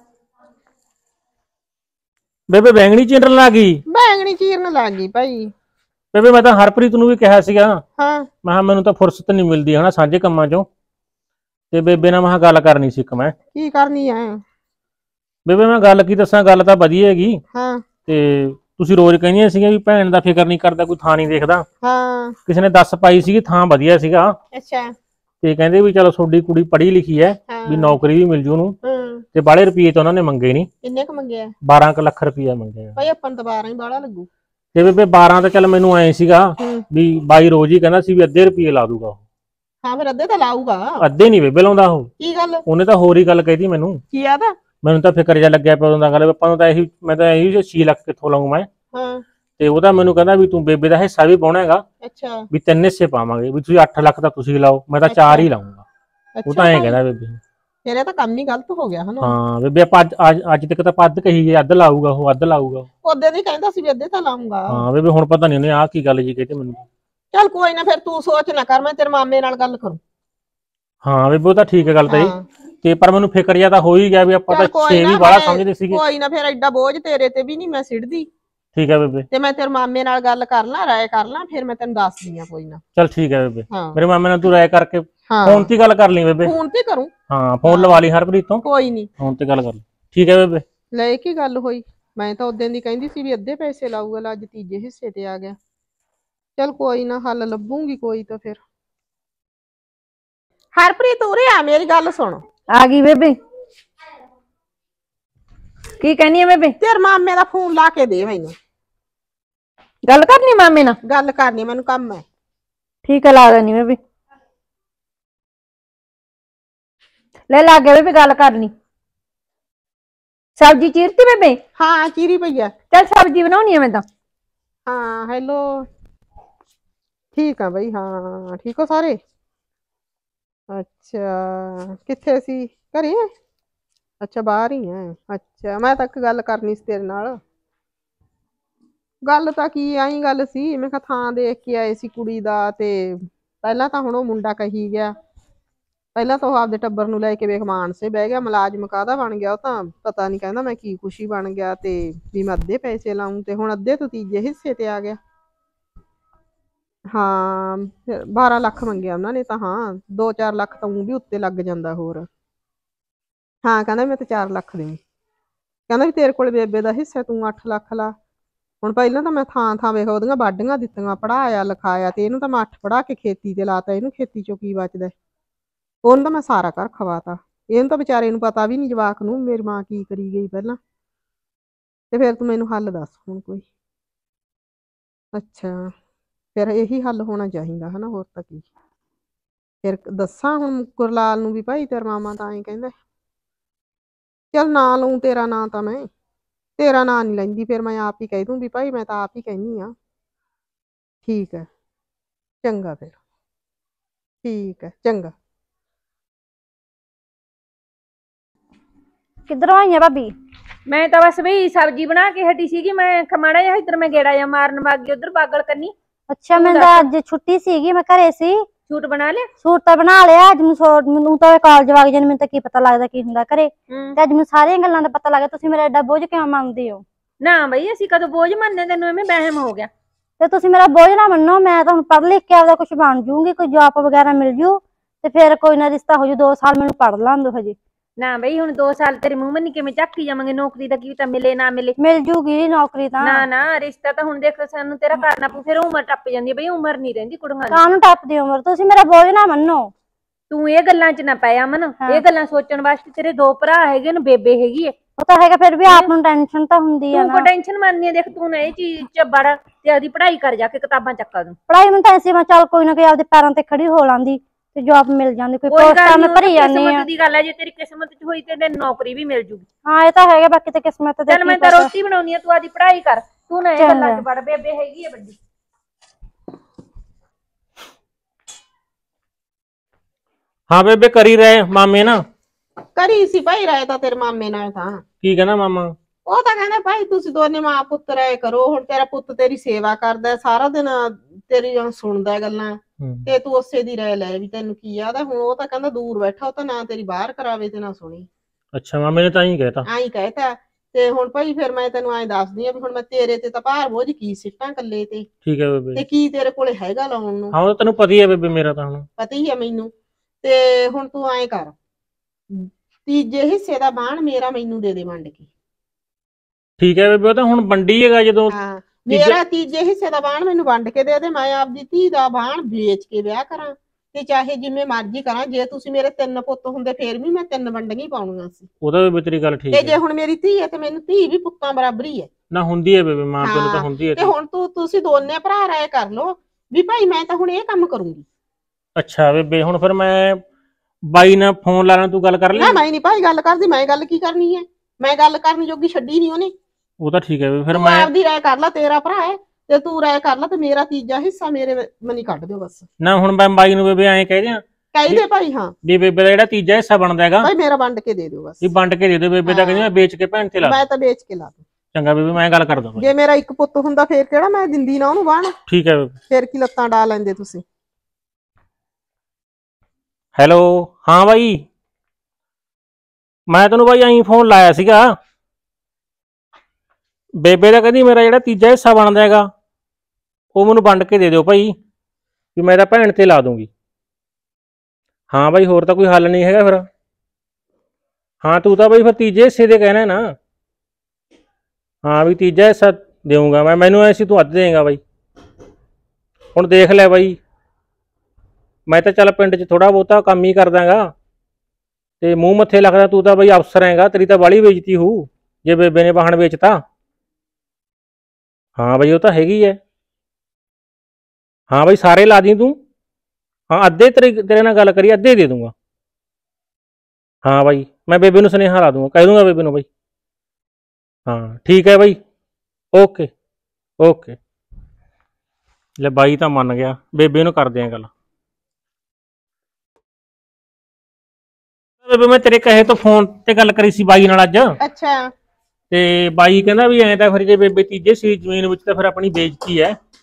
ਬੇਬੇ ਬੈਂਗਣੀ ਚੀਰਨ ਲੱਗ ਗਈ। ਬੈਂਗਣੀ ਚੀਰਨ ਲੱਗ ਗਈ ਭਾਈ। ਬੇਬੇ ਮੈਂ ਤਾਂ ਹਰਪ੍ਰੀਤ ਨੂੰ ਵੀ ਕਿਹਾ ਸੀਗਾ ਹਾਂ ਮੈਂ ਕਿਹਾ ਮੈਨੂੰ ਤਾਂ ਫੁਰਸਤ ਨਹੀਂ ਮਿਲਦੀ ਹਨਾ ਸਾਂਝੇ ਕੰਮਾਂ ਚੋਂ ਤੇ ਬੇਬੇ ਨਾਲ ਮੈਂ ਗੱਲ ਕਰਨੀ ਸੀ ਇੱਕ। ਮੈਂ ਕੀ ਕਰਨੀ ਆ ਬੇਬੇ ਮੈਂ ਗੱਲ ਕੀ ਦੱਸਾਂ ਗੱਲ ਤਾਂ ਵਧੀਆ ਹੈਗੀ। ਹਾਂ ਤੇ ਤੁਸੀਂ ਰੋਜ਼ ਕਹਿੰਦੀਆਂ ਸੀਗੀਆਂ ਵੀ ਭੈਣ ਦਾ ਫਿਕਰ ਨਹੀਂ ਕਰਦਾ ਕੋਈ ਥਾਂ ਨਹੀਂ ਦੇਖਦਾ। ਹਾਂ ਕਿਸੇ ਨੇ ਦੱਸ ਪਾਈ ਸੀਗੀ ਥਾਂ ਵਧੀਆ ਸੀਗਾ ਅੱਛਾ ਤੇ ਕਹਿੰਦੇ ਵੀ ਚਲੋ ਤੁਹਾਡੀ ਕੁੜੀ ਪੜ੍ਹੀ ਲਿਖੀ ਹੈ ਵੀ ਨੌਕਰੀ ਵੀ ਮਿਲ ਜੂ ਉਹਨੂੰ ਤੇ ਬਾਲੇ ਰੁਪਏ ਤਾਂ ਉਹਨਾਂ ਨੇ ਮੰਗੇ ਨਹੀਂ। ਕਿੰਨੇ ਕ ਮੰਗਿਆ? ਬਾਰਾਂ ਕੁ ਲੱਖ ਰੁਪਇਆ ਮੰਗਿਆ ਭਾਈ ਆਪਾਂ ਨੂੰ ਤਾਂ ਬਾਰਾਂ ਹੀ ਬਾਹਲਾ ਲੱਗੂ। ਤੇ ਬੇਬੇ ਬਾਰਾਂ ਤਾਂ ਚੱਲ ਮੈਨੂੰ ਐ ਸੀਗਾ ਵੀ ਬਾਈ ਰੋਜ਼ ਹੀ ਕਹਿੰਦਾ ਸੀ ਵੀ ਅੱਧੇ ਰੁਪਏ ਲਾ ਦੂਗਾ ਉਹ। ਹਾਂ ਫਿਰ ਅੱਧੇ ਤਾਂ ਲਾਊਗਾ। ਅੱਧੇ ਨਹੀਂ ਬੇਬੇ ਲਾਉਂਦਾ ਉਹ। ਕੀ ਗੱਲ? ਉਹਨੇ ਤਾਂ ਹੋਰ ਹੀ ਗੱਲ ਕਹਿਤੀ ਮੈਨੂੰ। ਕੀ ਆਦਾ? ਮੈਨੂੰ ਤਾਂ ਫਿਕਰ ਜਿਹਾ ਲੱਗਿਆ ਪਿਆ ਉਹਦਾ ਗੱਲ ਆਪਾਂ ਨੂੰ ਤਾਂ ਇਹੀ ਮੈਂ ਤਾਂ ਇਹੀ ਛੇ ਲੱਖ ਕਿੱਥੋਂ ਲਾਊਂ ਮੈਂ। ਹਾਂ ਤੇ ਉਹਦਾ ਮੈਨੂੰ ਕਹਿੰਦਾ ਵੀ ਤੂੰ ਬੇਬੇ ਦਾ ਹਿੱਸਾ ਵੀ ਪਾਉਣਾ ਹੈਗਾ। ਅੱਛਾ ਵੀ ਤਿੰਨ ਹਿੱਸੇ ਪਾਵਾਂਗੇ ਵੀ ਤੁਸੀਂ ਅੱਠ ਲੱਖ ਤਾਂ ਤੁਸੀਂ ਲਾਓ ਮੈਂ ਤਾਂ ਚਾਰ ਹੀ ਲਾਉਂਗਾ। ਉਹ ਤਾਂ ਐਂ ਕਹਿੰਦਾ ਬੇਬੇ। ਫਿਰ ਇਹ ਤਾਂ ਕੰਮ ਹੀ ਗਲਤ ਹੋ ਗਿਆ ਹਨਾ। ਹਾਂ ਬੇਬੇ ਆਪਾਂ ਅੱਜ ਅੱਜ ਤੱਕ ਤਾਂ ਪੱਦ ਕਹੀ ਗਏ ਅੱਧ ਲਾਊਗਾ ਉਹ ਅੱਧ ਲਾਊਗਾ। ਉਹਦੇ ਦੀ ਕਹਿੰਦਾ ਸੀ ਵੀ ਅੱਧੇ ਤਾਂ ਲਾਉਂਗਾ। ਹਾਂ ਬੇਬੇ ਹੁਣ ਪਤਾ ਨਹੀਂ ਉਹਨੇ ਆਹ ਕੀ ਗੱਲ ਜੀ ਕਹੀ ਮੈਨੂੰ। ਚੱਲ ਕੋਈ ਨਾ ਫਿਰ ਤੂੰ ਸੋਚ ਨਾ ਕਰ ਮੈਂ ਤੇਰੇ ਮਾਮੇ ਨਾਲ ਗੱਲ ਕਰੂੰ। ਹਾਂ ਬੇਬੇ ਉਹ ਤਾਂ ਠੀਕ ਹੈ ਗੱਲ ਤਾਂ ਇਹ ਤੇ ਪਰ ਮੈਨੂੰ ਫਿਕਰ ਜਿਹਾ ਤਾਂ ਹੋ ਹੀ ਗਿਆ ਵੀ ਆਪਾਂ ਤਾਂ ਛੇ ਵੀ ਬਾਹਲਾ ਸਮਝਦੇ ਸੀਗੇ। ਕੋਈ ਨਾ ਫਿਰ ਐਡਾ ਬੋਝ ਤੇਰੇ ਤੇ ਵੀ ਨਹੀਂ ਮੈਂ ਸਿੱਟਦੀ। ਠੀਕ ਹੈ ਬੇਬੇ ਤੇ ਮੈਂ ਤੇਰੇ ਮਾਮੇ ਨਾਲ ਗੱਲ ਕਰ ਲਾਂ ਰਾਏ ਕਰ ਲਾਂ ਫਿਰ ਮੈਂ ਤੈਨੂੰ ਦੱਸਦੀ ਆ ਕੋਈ ਨਾ। ਚੱਲ ਠੀਕ ਹੈ ਬੇਬੇ ਮੇਰੇ ਮਾਮੇ ਨਾਲ ਤੂੰ ਰਾਏ ਕਰਕੇ ਹਾਂ ਫੋਨ ਤੇ ਗੱਲ ਕਰ ਲਈ ਬੇਬੇ। ਫੋਨ ਤੇ ਕਰੂੰ। ਹਾਂ ਫੋਨ ਲਵਾ ਲਈ ਹਰਪ੍ਰੀਤ ਤੋਂ। ਕੋਈ ਨਹੀਂ ਫੋਨ ਤੇ ਗੱਲ ਕਰ ਲਈ। ਠੀਕ ਹੈ ਬੇਬੇ। ਲੈ ਕੀ ਗੱਲ ਹੋਈ? ਮੈਂ ਤਾਂ ਉਦੋਂ ਦੀ ਕਹਿੰਦੀ ਸੀ ਵੀ ਅੱਧੇ ਪੈਸੇ ਲਾਊਗਾ ਅੱਜ ਤੀਜੇ ਹਿੱਸੇ ਤੇ ਆ ਗਿਆ। ਚੱਲ ਕੋਈ ਨਾ ਹੱਲ ਲੱਭੂਗੀ ਕੋਈ ਤਾਂ ਫਿਰ। ਹਰਪ੍ਰੀਤ ਉਰੇ ਆ ਮੇਰੀ ਗੱਲ ਸੁਣ। ਆ ਗਈ ਬੇਬੇ। ਕੀ ਕਹਿਨੀ ਹੈ ਬੇਬੇ? ਤੇਰੇ ਮਾਮੇ ਦਾ ਫੋਨ ਲਾ ਕੇ ਦੇ ਮੈਨੂੰ। ਗੱਲ ਕਰਨੀ ਮਾਮੇ ਨਾਲ? ਗੱਲ ਕਰਨੀ ਮੈਨੂੰ ਕੰਮ ਹੈ। ਠੀਕ ਹੈ ਲਾ ਦੇਣੀ ਬੇਬੇ। ਲੈ ਲਾ ਗਿਆ ਬੇਬੇ ਗੱਲ ਕਰਨੀ। ਸਬਜ਼ੀ ਚੀਰਤੀ ਬੇਬੇ? ਹਾਂ ਚੀਰੀ ਪਈ ਆ। ਚੱਲ ਸਬਜ਼ੀ ਬਣਾਉਣੀ ਹੈ ਮੈਂ ਤਾਂ। ਹਾਂ ਹੈਲੋ ਠੀਕ ਆ ਬਈ। ਹਾਂ ਠੀਕ ਹੋ ਸਾਰੇ? ਅੱਛਾ ਕਿੱਥੇ ਸੀ? ਘਰੇ? ਅੱਛਾ ਬਾਹਰ ਹੀ ਹੈ। ਅੱਛਾ ਮੈਂ ਤਾਂ ਇੱਕ ਗੱਲ ਕਰਨੀ ਸੀ ਤੇਰੇ ਨਾਲ। ਗੱਲ ਤਾਂ ਕੀ ਆਈ ਗੱਲ ਸੀ ਮੈਂ ਕਿਹਾ ਥਾਂ ਦੇਖ ਕੇ ਆਏ ਸੀ ਕੁੜੀ ਦਾ ਤੇ ਪਹਿਲਾਂ ਤਾਂ ਹੁਣ ਉਹ ਮੁੰਡਾ ਕਹੀ ਗਿਆ ਪਹਿਲਾਂ ਤਾਂ ਉਹ ਆਪਦੇ ਟੱਬਰ ਨੂੰ ਲੈ ਕੇ ਵੇਖ ਮਾਨਸੇ ਬਹਿ ਗਿਆ, ਮੁਲਾਜ਼ਮ ਕਾਹਦਾ ਬਣ ਗਿਆ, ਉਹ ਤਾਂ ਪਤਾ ਨਹੀਂ ਕਹਿੰਦਾ ਮੈਂ ਕੀ ਖੁਸ਼ੀ ਬਣ ਗਿਆ ਤੇ ਵੀ ਮੈਂ ਅੱਧੇ ਪੈਸੇ ਲਾਉਂ, ਤੇ ਹੁਣ ਅੱਧੇ ਤੋਂ ਤੀਜੇ ਹਿੱਸੇ ਤੇ ਆ ਗਿਆ। ਹਾਂ ਫਿਰ ਬਾਰਾਂ ਲੱਖ ਮੰਗਿਆ ਉਹਨਾਂ ਨੇ ਤਾਂ, ਹਾਂ ਦੋ ਚਾਰ ਲੱਖ ਤਾਂ ਊਂ ਵੀ ਉੱਤੇ ਲੱਗ ਜਾਂਦਾ ਹੋਰ। ਹਾਂ ਕਹਿੰਦਾ ਮੈਂ ਤਾਂ ਚਾਰ ਲੱਖ ਦੇਵਾਂ, ਕਹਿੰਦਾ ਵੀ ਤੇਰੇ ਕੋਲ ਬੇਬੇ ਦਾ ਹਿੱਸਾ, ਤੂੰ ਅੱਠ ਲੱਖ ਲਾ। ਹੁਣ ਪਹਿਲਾਂ ਤਾਂ ਮੈਂ ਥਾਂ ਥਾਂ ਵੇਖ ਉਹਦੀਆਂ ਵਾਢੀਆਂ ਦਿੱਤੀਆਂ, ਪੜ੍ਹਾਇਆ ਲਿਖਾਇਆ, ਤੇ ਇਹਨੂੰ ਤਾਂ ਮੈਂ ਅੱਠ ਪੜ੍ਹਾ ਕੇ ਖੇਤੀ ਤੇ ਲਾਤਾ, ਇਹਨੂੰ ਖੇਤੀ ਚੋਂ ਕੀ ਬਚਦਾ। ਉਹਨੂੰ ਤਾਂ ਮੈਂ ਸਾਰਾ ਘਰ ਖਵਾਤਾ, ਇਹਨੂੰ ਤਾਂ ਵਿਚਾਰੇ ਨੂੰ ਪਤਾ ਵੀ ਨਹੀਂ ਜਵਾਕ ਨੂੰ ਮੇਰੀ ਮਾਂ ਕੀ ਕਰੀ ਗਈ ਪਹਿਲਾਂ। ਤੇ ਫਿਰ ਤੂੰ ਮੈਨੂੰ ਹੱਲ ਦੱਸ ਹੁਣ ਕੋਈ। ਅੱਛਾ ਫਿਰ ਇਹੀ ਹੱਲ ਹੋਣਾ ਚਾਹੀਦਾ ਹਨਾ, ਹੋਰ ਤਾਂ ਕੀ। ਫਿਰ ਦੱਸਾਂ ਹੁਣ ਗੁਰਲਾਲ ਨੂੰ ਵੀ ਭਾਈ ਤੇਰਾ ਮਾਮਾ ਤਾਂ ਐਂ ਕਹਿੰਦਾ, ਚੱਲ ਨਾ ਲਊਂ ਤੇਰਾ ਨਾਂ, ਤਾਂ ਮੈਂ ਤੇਰਾ ਨਾਂ ਨਹੀਂ ਲੈਂਦੀ, ਫਿਰ ਮੈਂ ਆਪ ਹੀ ਕਹਿ ਦੂੰ ਵੀ ਭਾਈ ਮੈਂ ਤਾਂ ਆਪ ਹੀ ਕਹਿੰਦੀ ਆ। ਠੀਕ ਹੈ ਚੰਗਾ, ਫਿਰ ਠੀਕ ਹੈ ਚੰਗਾ। ਕਿੱਧਰੋਂ ਆਈ ਆ ਭਾਬੀ? ਮੈਂ ਤਾਂ ਬਸ ਬਈ ਸਬਜ਼ੀ ਬਣਾ ਕੇ ਹਟੀ ਸੀਗੀ, ਮੈਂ ਖਮਾੜਾ ਜਿਹਾ ਇੱਧਰ ਮੈਂ ਗੇੜਾ ਜਿਹਾ ਮਾਰਨ ਵਗ ਗਈ ਉਧਰ ਬਾਗਲ ਕੰਨੀ। ਅੱਛਾ ਮੈਨੂੰ ਤਾਂ ਅੱਜ ਛੁੱਟੀ ਸੀਗੀ, ਮੈਂ ਘਰੇ ਸੀ। ਸੂਟ ਬਣਾ ਲਿਆ? ਸੂਟ ਤਾਂ ਬਣਾ ਲਿਆ ਅੱਜ। ਮੈਨੂੰ ਮੈਨੂੰ ਤਾਂ ਕਾਲਜ ਵਗ ਜਾਣ, ਮੈਨੂੰ ਤਾਂ ਕੀ ਪਤਾ ਲੱਗਦਾ ਕੀ ਹੁੰਦਾ ਘਰੇ, ਤੇ ਅੱਜ ਮੈਨੂੰ ਸਾਰੀਆਂ ਗੱਲਾਂ ਦਾ ਪਤਾ ਲੱਗਾ। ਤੁਸੀਂ ਮੇਰਾ ਐਡਾ ਬੋਝ ਕਿਉਂ ਮੰਨਦੇ ਹੋ? ਨਾ ਬਈ ਅਸੀਂ ਕਦੋਂ ਬੋਝ ਮੰਨਦੇ, ਤੈਨੂੰ ਐਵੇਂ ਵਹਿਮ ਹੋ ਗਿਆ। ਤੇ ਤੁਸੀਂ ਮੇਰਾ ਬੋਝ ਨਾ ਮੰਨੋ, ਮੈਂ ਤਾਂ ਹੁਣ ਪੜ੍ਹ ਲਿਖ ਕੇ ਆਪਦਾ ਕੁਛ ਬਣ ਜੂਗੀ, ਕੋਈ ਜੌਬ ਵਗੈਰਾ ਮਿਲ ਜੂ ਤੇ ਫਿਰ ਕੋਈ ਨਾ ਰਿਸ਼ਤਾ ਹੋ ਜੂ। ਦੋ ਸਾਲ ਮੈਨੂੰ ਪੜ੍ਹ ਲਾਂ ਦੋ ਹਜੇ। ਨਾ ਬਈ ਹੁਣ ਦੋ ਸਾਲ ਤੇਰੇ ਮੂੰਹ ਮਨੀ ਕਿਵੇਂ ਝਾਕੀ ਜਾਵਾਂਗੇ, ਨੌਕਰੀ ਦਾ ਕੀ ਤਾਂ ਮਿਲੇ ਨਾ ਮਿਲੇ। ਮਿਲ ਜੂਗੀ ਨੌਕਰੀ ਤਾਂ। ਨਾ ਨਾ ਰਿਸ਼ਤਾ ਤਾਂ ਹੁਣ ਦੇਖ ਸਾਨੂੰ ਤੇਰਾ ਕਰਨਾ ਪਊ, ਫਿਰ ਉਮਰ ਟੱਪ ਜਾਂਦੀ ਹੈ ਬਈ, ਉਮਰ ਨਹੀਂ ਰਹਿੰਦੀ ਕੁੜੀਆਂ ਦੀ। ਕਾਹਨੂੰ ਟੱਪਦੀ ਉਮਰ? ਤੁਸੀਂ ਮੇਰਾ ਬੋਝ ਨਾ ਮੰਨੋ। ਤੂੰ ਇਹ ਗੱਲਾਂ 'ਚ ਨਾ ਪੈ ਅਮਨ, ਇਹ ਗੱਲਾਂ ਸੋਚਣ ਵਾਸਤੇ ਤੇਰੇ ਦੋ ਭਰਾ ਹੈਗੇ ਨੇ, ਬੇਬੇ ਹੈਗੀ ਏ। ਉਹ ਤਾਂ ਹੈਗਾ, ਫਿਰ ਵੀ ਆਪ ਨੂੰ ਟੈਨਸ਼ਨ ਤਾਂ ਹੁੰਦੀ ਆ ਤੂੰ ਨਾ। ਕੋ ਟੈਨਸ਼ਨ ਮੰਨਨੀ ਆ? ਦੇਖ ਤੂੰ ਨਾ ਇਹ ਚੀਜ਼ 'ਚ ਵੜ ਤੇ ਆਪਦੀ ਪੜ੍ਹਾਈ ਕਰ, ਜਾ ਕੇ ਕਿਤਾਬਾਂ ਚੱਕਾ ਦੂੰ। ਪੜ੍ਹਾਈ ਨੂੰ ਤਾਂ ਐਸੀ ਮੈਂ ਚੱਲ ਕੋਈ ਨਾ ਕੋਈ ਆਪਦੇ ਪੈਰਾਂ ਤੇ ਖੜੀ ਹੋ ਲਾਂਦੀ ਤੇ ਜੌਬ ਮਿਲ ਜਾਂਦੀ, ਕੋਈ ਪੋਸਟਾਂ ਮੈਂ ਭਰੀ ਜਾਂਦੀ ਆ। ਕਿਸਮਤ ਦੀ ਗੱਲ ਹੈ, ਜੇ ਤੇਰੀ ਕਿਸਮਤ 'ਚ ਹੋਈ ਤੇ ਤੈਨੂੰ ਨੌਕਰੀ ਵੀ ਮਿਲ ਜੂਗੀ। ਹਾਂ ਇਹ ਤਾਂ ਹੈਗਾ, ਬਾਕੀ ਤੇ ਕਿਸਮਤ ਤੇ। ਚੱਲ ਮੈਂ ਤਾਂ ਰੋਟੀ ਬਣਾਉਣੀ ਆ, ਤੂੰ ਆਪਦੀ ਪੜ੍ਹਾਈ ਕਰ, ਤੂੰ ਨਾ ਇਹ ਗੱਲਾਂ 'ਚ ਵੜ। ਬੇਬੇ ਹੈਗੀ ਆ ਵੱਡੀ। ਹਾਂ ਬੇਬੇ ਕਰੀ ਰਹੇ ਮਾਮੇ ਨਾ? ਕਰੀ ਸੀ ਭਾਈ ਰਾਏ ਤਾਂ ਤੇਰੇ ਮਾਮੇ ਨਾਲ। ਤਾਂ ਕੀ ਕਹਿੰਦਾ ਮਾਮਾ? ਉਹ ਤਾਂ ਕਹਿੰਦਾ ਭਾਈ ਤੁਸੀਂ ਦੋਨੇ ਮਾਂ ਪੁੱਤ ਰਾਏ ਕਰੋ, ਹੁਣ ਤੇਰਾ ਪੁੱਤ ਤੇਰੀ ਸੇਵਾ ਕਰਦਾ ਸਾਰਾ ਦਿਨ, ਤੇਰੀ ਸੁਣਦਾ ਗੱਲਾਂ, ਤੇ ਤੂੰ ਉਸੇ ਦੀ ਰਾਏ ਲੈ ਵੀ ਤੈਨੂੰ ਕੀ ਆਦਾ। ਹੁਣ ਉਹ ਤਾਂ ਕਹਿੰਦਾ ਦੂਰ ਬੈਠਾ, ਉਹ ਤਾਂ ਨਾ ਤੇਰੀ ਬਾਹਰ ਕਰਾਵੇ ਤੇ ਨਾ ਸੁਣੀ। ਅੱਛਾ ਮਾਮੇ ਨੇ ਤਾਂ ਹੀ ਕਹਿਤਾ? ਆਈ ਕਹਿਤਾ। ਤੇ ਹੁਣ ਭਾਈ ਫਿਰ ਮੈਂ ਤੈਨੂੰ ਐਂ ਦੱਸਦੀ ਆ ਵੀ ਹੁਣ ਮੈਂ ਤੇਰੇ ਤੇ ਤਾਂ ਭਾਰ ਬੋਝ ਕੀ ਸਿੱਟਾਂ ਕੱਲੇ ਤੇ। ਠੀਕ ਹੈ ਬੇਬੇ। ਤੇ ਕੀ ਤੇਰੇ ਕੋਲੇ ਹੈਗਾ ਲਾਉਣ ਨੂੰ? ਹਾਂ ਉਹ ਤੈਨੂੰ ਪਤਾ ਹੀ ਹੈ ਬੇਬੇ, ਮੇਰਾ ਤਾਂ ਹੁਣ ਪਤਾ ਹੀ ਆ ਮੈਨੂੰ। ਤੇ ਹੁਣ ਤੂੰ ਐਂ ਕਰ, ਤੀਜੇ ਹਿੱਸੇ ਦਾ ਬਾਣ ਮੇਰਾ ਮੈਨੂੰ ਦੇ ਦੇ ਵੰਡ ਕੇ। ਠੀਕ ਹੈ ਬੇਬੇ, ਉਹ ਤਾਂ ਹੁਣ ਵੰਡੀ ਹੈਗਾ ਜਦੋਂ। ਹਾਂ ਮੇਰਾ ਤੀਜੇ ਹਿੱਸੇ ਦਾ ਬਾਣ ਮੈਨੂੰ ਵੰਡ ਕੇ ਦੇ ਦੇ, ਮੈਂ ਆਪਦੀ ਧੀ ਦਾ ਬਾਣ ਵੇਚ ਕੇ ਵਿਆਹ ਕਰਾਂ, ਤੇ ਚਾਹੇ ਜਿਵੇਂ ਮਰਜ਼ੀ ਕਰਾਂ। ਜੇ ਤੁਸੀਂ ਮੇਰੇ ਤਿੰਨ ਪੁੱਤ ਹੁੰਦੇ ਫੇਰ ਵੀ ਮੈਂ ਤਿੰਨ ਵੰਡੀਆਂ ਪਾਉਣੀਆਂ ਸੀ। ਉਹਦਾ ਬੇਬੇ ਤੇਰੀ ਗੱਲ ਠੀਕ ਤੇ ਹੈ। ਜੇ ਹੁਣ ਮੇਰੀ ਧੀ ਹੈ ਤੇ ਮੈਨੂੰ ਧੀ ਵੀ ਪੁੱਤਾਂ ਬਰਾਬਰ ਹੀ ਹੈ ਨਾ। ਹੁੰਦੀ ਹੈ ਬੇਬੇ, ਮਾਂ ਪਿਓ ਨੂੰ ਤਾਂ ਹੁੰਦੀ ਹੈ। ਤੇ ਹੁਣ ਤੂੰ ਤੁਸੀਂ ਦੋਨੇ ਭਰਾ ਰਾਏ ਕਰ ਲੋ ਵੀ ਭਾਈ ਮੈਂ ਤਾਂ ਹੁਣ ਇਹ ਕੰਮ ਕਰੂੰਗੀ। ਅੱਛਾ ਬੇਬੇ, ਹੁਣ ਫਿਰ ਮੈਂ ਬਾਈ ਨਾਲ ਫੋਨ ਲਾ ਲਾਂ, ਤੂੰ ਗੱਲ ਕਰ ਲੈ। ਨਾ ਮੈਂ ਨਹੀਂ ਭਾਈ ਗੱਲ ਕਰਦੀ, ਮੈਂ ਗੱਲ ਕੀ ਕਰਨੀ ਹੈ, ਮੈਂ ਗੱਲ ਕਰਨ ਜੋਗੀ ਛੱਡੀ ਨਹੀਂ ਉਹਨੇ। ਉਹ ਤਾਂ ਠੀਕ ਹੈ ਬੇਬੇ, ਫਿਰ ਤੂੰ ਮੈਂ ਆਪਦੀ ਰਾਏ ਕਰ ਲੈ, ਤੇਰਾ ਭਰਾ ਹੈ ਤੇ ਤੂੰ ਰਾਏ ਕਰ ਲੈ, ਤੇ ਮੇਰਾ ਤੀਜਾ ਹਿੱਸਾ ਮੇਰੇ ਮਨੀ ਕੱਢ ਦਿਓ ਬਸ। ਨਾ ਹੁਣ ਮੈਂ ਬਾਈ ਨੂੰ ਬੇਬੇ ਐਂ ਕਹਿ ਦਿਆਂ ਕਹਿ ਦੇ ਭਾਈ। ਹਾਂ ਵੀ ਬੇਬੇ ਦਾ ਜਿਹੜਾ ਤੀਜਾ ਹਿੱਸਾ ਬਣਦਾ ਹੈਗਾ ਭਾਈ ਮੇਰਾ ਵੰਡ ਕੇ ਦੇ ਦਿਓ ਬਸ। ਵੀ ਵੰਡ ਕੇ ਦੇ ਦਿਓ। ਬੇਬੇ ਤਾਂ ਕਹਿੰਦੀ ਮੈਂ ਵੇਚ ਕੇ ਭੈਣ ਤੇ ਲਾ। ਮੈਂ ਤਾਂ ਵੇਚ ਕੇ ਲਾ ਦੂੰ। ਚੰਗਾ ਬੇਬੇ, ਮੈਂ ਗੱਲ ਕਰਦਾ। ਜੇ ਮੇਰਾ ਇੱਕ ਪੁੱਤ ਹੁੰਦਾ ਫੇਰ ਕਿਹੜਾ ਮੈਂ ਦਿੰਦੀ ਨਾ ਉਹਨੂੰ ਬਾਣ। ਠੀਕ ਹੈ ਬੇਬੇ। ਫੇਰ ਕੀ ਲੱਤਾਂ ਡਾ ਲੈਂਦੇ ਤੁਸੀਂ। ਹੈਲੋ, ਹਾਂ ਬਾਈ, ਮੈਂ ਤੈਨੂੰ ਬਾਈ ਐਂ ਫੋਨ ਲਾਇਆ ਸੀਗਾ। ਬੇਬੇ ਦਾ ਕਹਿੰਦੀ ਮੇਰਾ ਜਿਹੜਾ ਤੀਜਾ ਹਿੱਸਾ ਬਣਦਾ ਹੈਗਾ ਉਹ ਮੈਨੂੰ ਵੰਡ ਕੇ ਦੇ ਦਿਓ ਭਾਈ, ਵੀ ਮੈਂ ਤਾਂ ਭੈਣ ਤੇ ਲਾ ਦੂੰਗੀ। ਹਾਂ ਬਾਈ, ਹੋਰ ਤਾਂ ਕੋਈ ਹੱਲ ਨਹੀਂ ਹੈਗਾ ਫਿਰ? ਹਾਂ ਤੂੰ ਤਾਂ ਬਾਈ ਫਿਰ ਤੀਜੇ ਹਿੱਸੇ ਦੇ ਕਹਿਣਾ ਨਾ। ਹਾਂ ਵੀ ਤੀਜਾ ਹਿੱਸਾ ਦੇਊਂਗਾ ਮੈਂ, ਮੈਨੂੰ ਐ ਸੀ ਤੂੰ ਅੱਧ ਦੇਂਗਾ ਬਾਈ। ਹੁਣ ਦੇਖ ਲੈ ਬਾਈ, ਮੈਂ ਤਾਂ ਚੱਲ ਪਿੰਡ 'ਚ ਥੋੜਾ ਬਹੁਤਾ ਕੰਮ ਹੀ ਕਰਦਾਗਾ ਤੇ ਮੂੰਹ ਮੱਥੇ ਲੱਗਦਾ। ਤੂੰ ਤਾਂ ਬਈ ਅਫਸਰ ਹੈਗਾ, ਤੇਰੀ ਤਾਂ ਬਾਹਲੀ ਬੇਇੱਜ਼ਤੀ ਹੋਊ ਜੇ ਬੇਬੇ ਨੇ ਵਾਹਣ ਵੇਚਤਾ। ਹਾਂ ਬਈ ਉਹ ਤਾਂ ਹੈਗੀ ਹੈ। ਹਾਂ ਬਈ ਸਾਰੇ ਲਾ ਦੀ ਤੂੰ। ਹਾਂ ਅੱਧੇ ਤੇਰੇ ਤੇਰੇ ਨਾਲ ਗੱਲ ਕਰੀ, ਅੱਧੇ ਦੇ ਦੂੰਗਾ। ਹਾਂ ਬਾਈ ਮੈਂ ਬੇਬੇ ਨੂੰ ਸੁਨੇਹਾ ਲਾ ਦੂੰਗਾ, ਕਹਿ ਦੂੰਗਾ ਬੇਬੇ ਨੂੰ ਬਾਈ। ਹਾਂ ਠੀਕ ਹੈ ਬਾਈ, ਓਕੇ ਓਕੇ। ਲੈ ਬਾਈ ਤਾਂ ਮੰਨ ਗਿਆ, ਬੇਬੇ ਨੂੰ ਕਰਦੇ ਆ ਗੱਲ। ਬੇਬੇ ਮੈਂ ਤੇਰੇ ਕਹੇ ਤੋਂ ਫੋਨ ਤੇ ਗੱਲ ਕਰੀ ਸੀ ਬਾਈ ਨਾਲ ਅੱਜ। ਅੱਛਾ। ਤੇ ਬਾਈ ਕਹਿੰਦਾ ਵੀ ਐਂ ਤਾਂ ਫਿਰ ਜੇ ਬੇਬੇ ਤੀਜੇ ਸੀ ਜ਼ਮੀਨ ਵਿੱਚ ਤਾਂ ਫਿਰ ਆਪਣੀ ਬੇਇੱਜ਼ਤੀ ਹੈ,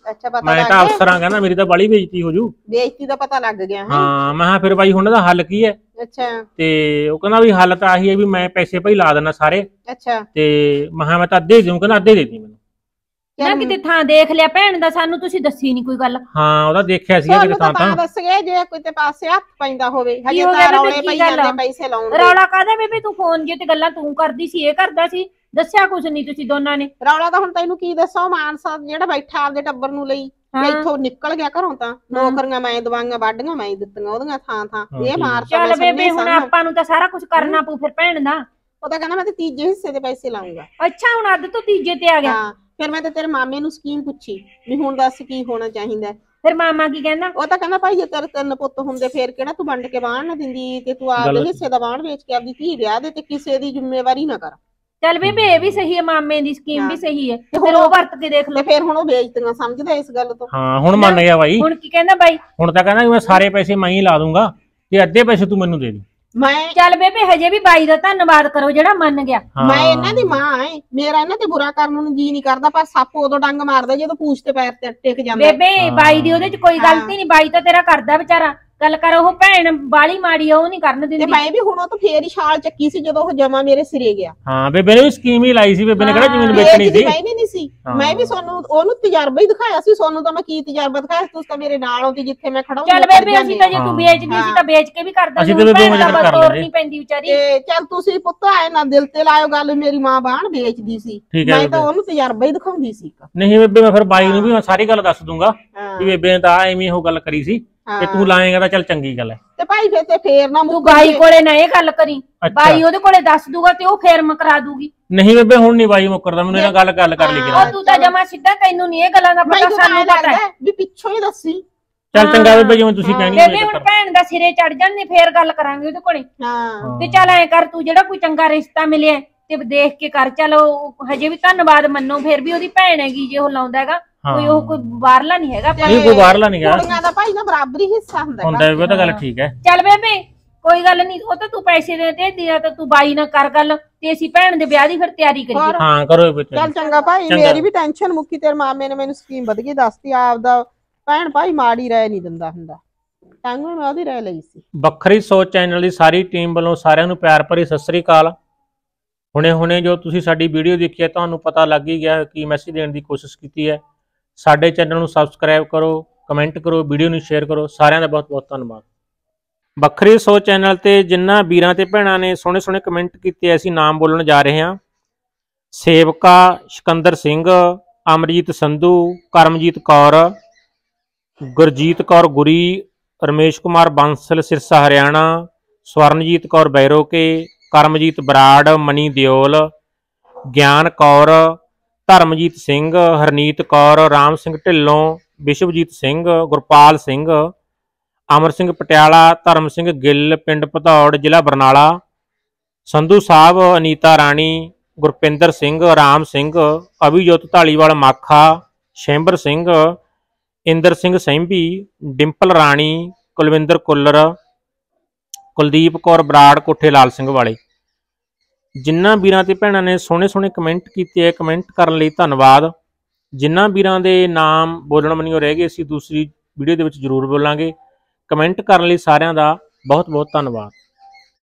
ਅੱਛਾ ਪਤਾ ਮੈਂ ਲੱਗ ਤਾਂ ਗਿਆ ਅਫਸਰਾਂ ਕਹਿੰਦਾ ਮੇਰੀ ਤਾਂ ਬਾਲੀ ਬੇਇੱਜ਼ਤੀ ਹੋ ਜੂ। ਬੇਇੱਜ਼ਤੀ ਦਾ ਪਤਾ ਲੱਗ ਗਿਆ ਹੈ। ਹਾਂ ਮੈਂ ਕਿਹਾ ਫਿਰ ਬਾਈ ਹੁਣ ਇਹਦਾ ਹੱਲ ਕੀ ਹੈ? ਅੱਛਾ ਤੇ ਉਹ ਕਹਿੰਦਾ ਵੀ ਹੱਲ ਤਾਂ ਆਹੀ ਹੈ ਵੀ ਮੈਂ ਪੈਸੇ ਭਾਈ ਲਾ ਦੇਣਾ ਸਾਰੇ ਅੱਛਾ ਤੇ ਮੈਂ ਕਿਹਾ ਮੈਂ ਤਾਂ ਅੱਧੇ ਦੇਉਂ, ਕਹਿੰਦਾ ਅੱਧੇ ਦੇ ਦੀ ਮੈਨੂੰ। ਨਾ ਕਿਤੇ ਥਾਂ ਦੇਖ ਲਿਆ ਭੈਣ ਦਾ, ਸਾਨੂੰ ਤੁਸੀਂ ਦੱਸੀ ਨਹੀਂ ਕੋਈ ਗੱਲ। ਹਾਂ ਉਹਦਾ ਦੇਖਿਆ ਸੀਗਾ ਕਿਤੇ ਤੁਹਾਨੂੰ ਥਾਂ ਤਾਂ ਤਾਂ। ਦੱਸ ਗਏ ਜੇ ਕੋਈ ਤੇ ਪਾਸੇ ਹੱਥ ਪੈਂਦਾ ਹੋਵੇ ਹਜੇ ਹੋ ਗਿਆ ਤਾਂ ਬੇਬੇ, ਰੌਲੇ ਕੀ ਪਈ ਗੱਲ ਆ? ਜਾਂਦੇ ਪੈਸੇ ਲਾਉਣ ਦੇ। ਰੌਲਾ ਕਾਹਦਾ ਬੇਬੇ, ਤੂੰ ਫੋਨ ਜੇ ਤੇ ਗੱਲਾਂ ਤੂੰ ਕਰਦੀ ਸੀ, ਇਹ ਕਰਦਾ ਸੀ, ਦੱਸਿਆ ਕੁਝ ਨਹੀਂ ਤੁਸੀਂ ਦੋਨਾਂ ਨੇ। ਰੌਲਾ ਤਾਂ ਹੁਣ ਤੈਨੂੰ ਕੀ ਦੱਸਾਂ, ਮਾਨਸਾ ਜਿਹੜਾ ਬੈਠਾ ਆਪਦੇ ਟੱਬਰ ਨੂੰ ਲਈ ਤੇ ਇੱਥੋਂ ਨਿਕਲ ਗਿਆ ਘਰੋਂ, ਤਾਂ ਨੌਕਰੀਆਂ ਮੈਂ ਦਵਾਈਆਂ ਵਾਢੀਆਂ ਮੈਂ ਦਿੱਤੀਆਂ ਉਹਦੀਆਂ ਥਾਂ ਥਾਂ। ਇਹ ਮਾਰ ਤਾਂ ਚੱਲ ਬੇਬੇ ਹੁਣ ਆਪਾਂ ਨੂੰ ਤਾਂ ਸਾਰਾ ਕੁਝ ਕਰਨਾ ਪਊ ਫਿਰ ਭੈਣ ਦਾ। ਉਹ ਤਾਂ ਕਹਿੰਦਾ ਮੈਂ ਤੇ ਤੀਜੇ ਹਿੱਸੇ ਦੇ ਪੈਸੇ ਲਾਉਂਗਾ। ਅੱਛਾ ਹੁਣ ਅੱਧ ਤੋਂ ਤੀਜੇ ਤੇ ਆ ਗਿਆ। ਹਾਂ ਫਿਰ ਮੈਂ ਤੇ ਤੇਰੇ ਮਾਮੇ ਨੂੰ ਸਕੀਮ ਪੁੱਛੀ ਵੀ ਹੁਣ ਦੱਸ ਕੀ ਹੋਣਾ ਚਾਹੀਦਾ। ਫਿਰ ਮਾਮਾ ਕੀ ਕਹਿੰਦਾ? ਉਹ ਤਾਂ ਕਹਿੰਦਾ ਭਾਈ ਜੇ ਤੇਰੇ ਤਿੰਨ ਪੁੱਤ ਹੁੰਦੇ ਫੇਰ ਕਿਹੜਾ ਤੂੰ ਵੰਡ ਕੇ ਬਾਣ ਨਾ ਦਿੰਦੀ, ਤੇ ਤੂੰ ਆਪਦੇ ਹਿੱਸੇ ਦਾ ਬਾਣ ਵੇਚ ਕੇ ਆਪਦੀ ਧੀ ਵਿਆਹ ਦੇ, ਤੇ ਕਿਸੇ ਦੀ ਜ਼ਿੰਮੇਵਾਰੀ ਨਾ ਕਰ। ਚੱਲ ਬੇਬੇ ਇਹ ਵੀ ਸਹੀ ਹੈ, ਮਾਮੇ ਦੀ ਸਕੀਮ ਵੀ ਸਹੀ ਹੈ, ਤੇ ਫਿਰ ਉਹ ਵਰਤ ਕੇ ਦੇਖ ਤੇ ਲਓ। ਫੇਰ ਹੁਣ ਉਹ ਵੇਚਦੀਆਂ ਸਮਝਦਾ ਇਸ ਗੱਲ ਤੋਂ। ਹਾਂ ਹੁਣ ਮੰਨ ਗਿਆ ਬਾਈ। ਹੁਣ ਕੀ ਕਹਿੰਦਾ ਬਾਈ? ਹੁਣ ਤਾਂ ਕਹਿੰਦਾ ਕਿ ਮੈਂ ਸਾਰੇ ਪੈਸੇ ਮੈਂ ਹੀ ਲਾ ਦੂੰਗਾ ਤੇ ਅੱਧੇ ਪੈਸੇ ਤੂੰ ਮੈਨੂੰ ਦੇ ਦੇ। ਮੈਂ ਚੱਲ ਬੇਬੇ ਹਜੇ ਵੀ ਬਾਈ ਦਾ ਧੰਨਵਾਦ ਕਰੋ ਜਿਹੜਾ ਮੰਨ ਗਿਆ। ਮੈਂ ਇਹਨਾਂ ਦੀ ਮਾਂ ਐ, ਮੇਰਾ ਇਹਨਾਂ ਤੇ ਬੁਰਾ ਕਰਨ ਨੂੰ ਜੀ ਨਹੀਂ ਕਰਦਾ, ਪਰ ਸੱਪ ਉਦੋਂ ਡੰਗ ਮਾਰਦਾ ਜਦੋਂ ਪੂਛ ਤੇ ਪੈਰ ਤੇ ਟਿਕ ਜਾਂਦਾ। ਬੇਬੇ ਬਾਈ ਦੀ ਉਹਦੇ ਚ ਕੋਈ ਗਲਤੀ ਨਹੀਂ, ਬਾਈ ਤਾਂ ਤੇਰਾ ਕਰਦਾ ਵਿਚਾਰਾ। ਗੱਲ ਕਰ, ਉਹ ਭੈਣ ਬਾਲੀ ਮਾੜੀ ਆ, ਉਹ ਨਹੀਂ ਕਰਨ ਤੇ ਦਿੰਦੀ। ਮੈਂ ਵੀ ਹੁਣ ਉਹ ਤਾਂ ਫੇਰ ਹੀ ਛਾਲ ਚੱਕੀ ਸੀ ਜਦੋਂ ਉਹ ਜਮਾ ਮੇਰੇ ਸਿਰੇ ਗਿਆ। ਹਾਂ ਬੇਬੇ ਨੇ ਵੀ ਸਕੀਮ ਹੀ ਲਾਈ ਸੀ, ਬੇਬੇ ਨੇ ਕਿਹੜਾ ਜ਼ਮੀਨ ਵੇਚਣੀ ਸੀ। ਮੈਂ ਵੀ ਨਹੀਂ ਸੀ, ਮੈਂ ਵੀ ਤੁਹਾਨੂੰ ਉਹਨੂੰ ਤਜਰਬਾ ਹੀ ਦਿਖਾਇਆ ਸੀ। ਤੁਹਾਨੂੰ ਤਾਂ ਮੈਂ ਕੀ ਤਜਰਬਾ ਦਿਖਾਇਆ, ਤੁਸੀਂ ਤਾਂ ਮੇਰੇ ਨਾਲ ਆਉਂਦੀ ਜਿੱਥੇ ਮੈਂ ਖੜਾ। ਚੱਲ ਬੇਬੇ ਅਸੀਂ ਤਾਂ ਜੇ ਤੂੰ ਵੇਚਦੀ ਸੀ ਤਾਂ ਵੇਚ ਕੇ ਵੀ ਕਰਦਾ, ਅਸੀਂ ਤਾਂ ਬੇਬੇ ਭੈਣ ਮਜ਼ਾ ਦਾ ਕਰ ਤੋਰ ਲੈਂਦੇ। ਨਹੀਂ ਪੈਂਦੀ ਵਿਚਾਰੀ। ਤੇ ਚੱਲ ਤੁਸੀਂ ਪੁੱਤ ਆਏ ਨਾ ਦਿਲ ਤੇ ਲਾਇਓ ਗੱਲ, ਮੇਰੀ ਮਾਂ ਬਾਣ ਵੇਚਦੀ ਸੀ, ਮੈਂ ਤਾਂ ਉਹਨੂੰ ਤਜਰਬਾ ਹੀ ਦਿਖਾਉਂਦੀ ਸੀ। ਨਹੀਂ ਬੇਬੇ ਮੈਂ ਫਿਰ ਬਾਈ ਨੂੰ ਵੀ ਮੈਂ ਸਾਰੀ ਗੱਲ ਦੱਸ ਦੂੰਗਾ ਕਿ ਬੇਬੇ ਨੇ ਤਾਂ ਐਵੇਂ ਉਹ ਗੱਲ ਕਰੀ ਸੀ ਤੇ ਤੂੰ ਲਾਏਗਾ ਤਾਂ ਚੱਲ ਚੰਗੀ ਗੱਲ ਹੈ। ਤੇ ਭਾਈ ਫੇਰ ਤੇ ਫੇਰ ਨਾ ਤੂੰ ਬਾਈ ਕੋਲੇ ਨਾ ਇਹ ਗੱਲ ਕਰੀ, ਬਾਈ ਉਹਦੇ ਕੋਲੇ ਦੱਸ ਦੂਗਾ ਤੇ ਉਹ ਫੇਰ ਮਕਰਾ ਦੂਗੀ। ਨਹੀਂ ਬੇਬੇ ਹੁਣ ਨਹੀਂ ਬਾਈ ਮੁੱਕਰਦਾ, ਮੈਨੂੰ ਇਹਨਾਂ ਗੱਲ ਗੱਲ ਕਰ ਲਈ ਕਿਰਾ। ਉਹ ਤੂੰ ਤਾਂ ਜਮਾ ਸਿੱਧਾ, ਤੈਨੂੰ ਨਹੀਂ ਇਹ ਗੱਲਾਂ ਦਾ ਪਤਾ, ਸਾਨੂੰ ਪਤਾ ਹੈ ਵੀ ਪਿੱਛੋਂ ਹੀ ਦੱਸੀ। ਚੱਲ ਚੰਗਾ ਬੇਬੇ ਜਿਵੇਂ ਤੁਸੀਂ ਕਹਿਣੀ ਹੈ। ਬੇਬੇ ਹੁਣ ਭੈਣ ਦਾ ਸਿਰੇ ਚੜ ਜਾਂਦੇ ਫੇਰ ਗੱਲ ਕਰਾਂਗੇ ਉਹਦੇ ਕੋਲੇ। ਹਾਂ ਤੇ ਚੱਲ ਐ ਕਰ, ਤੂੰ ਜਿਹੜਾ ਕੋਈ ਚੰਗਾ ਰਿਸ਼ਤਾ ਮਿਲਿਆ ਤੇ ਦੇਖ ਕੇ ਕਰ। ਚਲੋ ਹਜੇ ਵੀ ਧੰਨਵਾਦ ਮੰਨੋ, ਫੇਰ ਵੀ ਉਹਦੀ ਭੈਣ ਹੈਗੀ ਜੇ ਉਹ ਲਾਉਂਦਾ ਹੈਗਾ, ਕੋਈ ਉਹ ਕੋਈ ਬਾਹਰਲਾ ਨਹੀਂ ਹੈਗਾ। ਨਹੀਂ ਕੋਈ ਬਾਹਰਲਾ ਨਹੀਂ ਗਿਆ, ਕੁੜੀਆਂ ਦਾ ਭਾਈ ਨਾ ਬਰਾਬਰੀ ਹਿੱਸਾ ਹੁੰਦਾ ਹੁੰਦਾ ਬੇਬੇ ਤਾਂ ਗੱਲ ਠੀਕ ਹੈ। ਚੱਲ ਬੇਬੇ ਕੋਈ ਗੱਲ ਨਹੀਂ, ਉਹ ਤਾਂ ਤੂੰ ਪੈਸੇ ਦੇ ਦੇ ਦਿਆ ਤਾਂ ਤੂੰ ਬਾਈ ਨਾਲ ਕਰ ਗੱਲ, ਤੇ ਅਸੀਂ ਭੈਣ ਦੇ ਵਿਆਹ ਦੀ ਫਿਰ ਤਿਆਰੀ ਕਰੀਏ। ਹਾਂ ਕਰੋ ਬੇਬੇ। ਚੱਲ ਚੰਗਾ ਭਾਈ, ਮੇਰੀ ਵੀ ਟੈਨਸ਼ਨ ਮੁੱਕੀ, ਤੇਰੇ ਮਾਮੇ ਨੇ ਮੈਨੂੰ ਸਕੀਮ ਵਧ ਗਈ ਦੱਸਤੀ। ਆਪਦਾ ਭੈਣ ਭਾਈ ਮਾੜੀ ਰਹਿ ਨਹੀਂ ਦਿੰਦਾ ਹੁੰਦਾ, ਤਾਂ ਮੈਂ ਉਹਦੀ ਰਹਿ ਲਈ ਸੀ। ਵੱਖਰੀ ਸੋਚ ਚੈਨਲ ਦੀ ਸਾਰੀ ਟੀਮ ਵੱਲੋਂ ਸਾਰਿਆਂ ਨੂੰ ਪਿਆਰ ਭਰੀ ਸਤਿ ਸ੍ਰੀ ਅਕਾਲ। ਹੁਣੇ ਹੁਣੇ ਜੋ ਤੁਸੀਂ ਸਾਡੀ ਵੀਡੀਓ ਦੇਖੀ ਹੈ ਤੁਹਾਨੂੰ ਪਤਾ ਲੱਗ ਹੀ ਗਿਆ ਕੀ ਮੈਸੇਜ ਦੇਣ ਦੀ ਕੋਸ਼ਿਸ਼ ਕੀਤੀ ਹੈ। ਸਾਡੇ ਚੈਨਲ ਨੂੰ ਸਬਸਕ੍ਰਾਈਬ ਕਰੋ, ਕਮੈਂਟ ਕਰੋ, ਵੀਡੀਓ ਨੂੰ ਸ਼ੇਅਰ ਕਰੋ। ਸਾਰਿਆਂ ਦਾ ਬਹੁਤ ਬਹੁਤ ਧੰਨਵਾਦ। ਵੱਖਰੀ ਸੋਚ ਚੈਨਲ ਤੇ ਜਿਨ੍ਹਾਂ ਵੀਰਾਂ ਤੇ ਭੈਣਾਂ ਨੇ ਸੋਹਣੇ ਸੋਹਣੇ ਕਮੈਂਟ ਕੀਤੇ ਅਸੀਂ ਨਾਮ ਬੋਲਣ ਜਾ ਰਹੇ ਹਾਂ। ਸੇਵਕਾ ਸਿਕੰਦਰ ਸਿੰਘ, ਅਮਰਜੀਤ ਸੰਧੂ, ਕਰਮਜੀਤ ਕੌਰ, ਗੁਰਜੀਤ ਕੌਰ ਗੁਰੀ, ਰਮੇਸ਼ ਕੁਮਾਰ ਬਾਂਸਲ ਸਿਰਸਾ ਹਰਿਆਣਾ, ਸਵਰਨਜੀਤ ਕੌਰ ਬੈਰੋਕੇ, ਕਰਮਜੀਤ ਬਰਾੜ, ਮਨੀ ਦਿਓਲ, ਗਿਆਨ ਕੌਰ, ਧਰਮਜੀਤ ਸਿੰਘ, ਹਰਨੀਤ ਕੌਰ, ਰਾਮ ਸਿੰਘ ਢਿੱਲੋਂ, ਵਿਸ਼ਵਜੀਤ ਸਿੰਘ, ਗੁਰਪਾਲ ਸਿੰਘ, ਅਮਰ ਸਿੰਘ ਪਟਿਆਲਾ, ਧਰਮ ਸਿੰਘ ਗਿੱਲ, ਪਿੰਡ ਭਦੌੜ, ਜ਼ਿਲ੍ਹਾ ਬਰਨਾਲਾ, ਸੰਧੂ ਸਾਹਿਬ, ਅਨੀਤਾ ਰਾਣੀ, ਗੁਰਪਿੰਦਰ ਸਿੰਘ, ਰਾਮ ਸਿੰਘ, ਅਭਿਜੋਤ ਢਾਲੀਵਾਲ ਮਾਖਾ, ਸ਼ੈਂਬਰ ਸਿੰਘ, ਇੰਦਰ ਸਿੰਘ ਸੈਂਭੀ, ਡਿੰਪਲ ਰਾਣੀ, ਕੁਲਵਿੰਦਰ ਕੁੱਲਰ, ਕੁਲਦੀਪ ਕੌਰ ਬਰਾੜ, ਕੋਠੇ ਲਾਲ ਸਿੰਘ ਵਾਲੇ। ਜਿਨ੍ਹਾਂ ਵੀਰਾਂ ਤੇ ਭੈਣਾਂ ਨੇ ਸੋਹਣੇ ਸੋਹਣੇ ਕਮੈਂਟ ਕੀਤੇ ਹੈ, ਕਮੈਂਟ ਕਰਨ ਲਈ ਧੰਨਵਾਦ। ਜਿਨ੍ਹਾਂ ਵੀਰਾਂ ਦੇ ਨਾਮ ਬੋਲਣ ਮਨਿਓ ਰਹਿ ਗਏ ਅਸੀਂ ਦੂਸਰੀ ਵੀਡੀਓ ਦੇ ਵਿੱਚ ਜ਼ਰੂਰ ਬੋਲਾਂਗੇ। ਕਮੈਂਟ ਕਰਨ ਲਈ ਸਾਰਿਆਂ ਦਾ ਬਹੁਤ ਬਹੁਤ ਧੰਨਵਾਦ।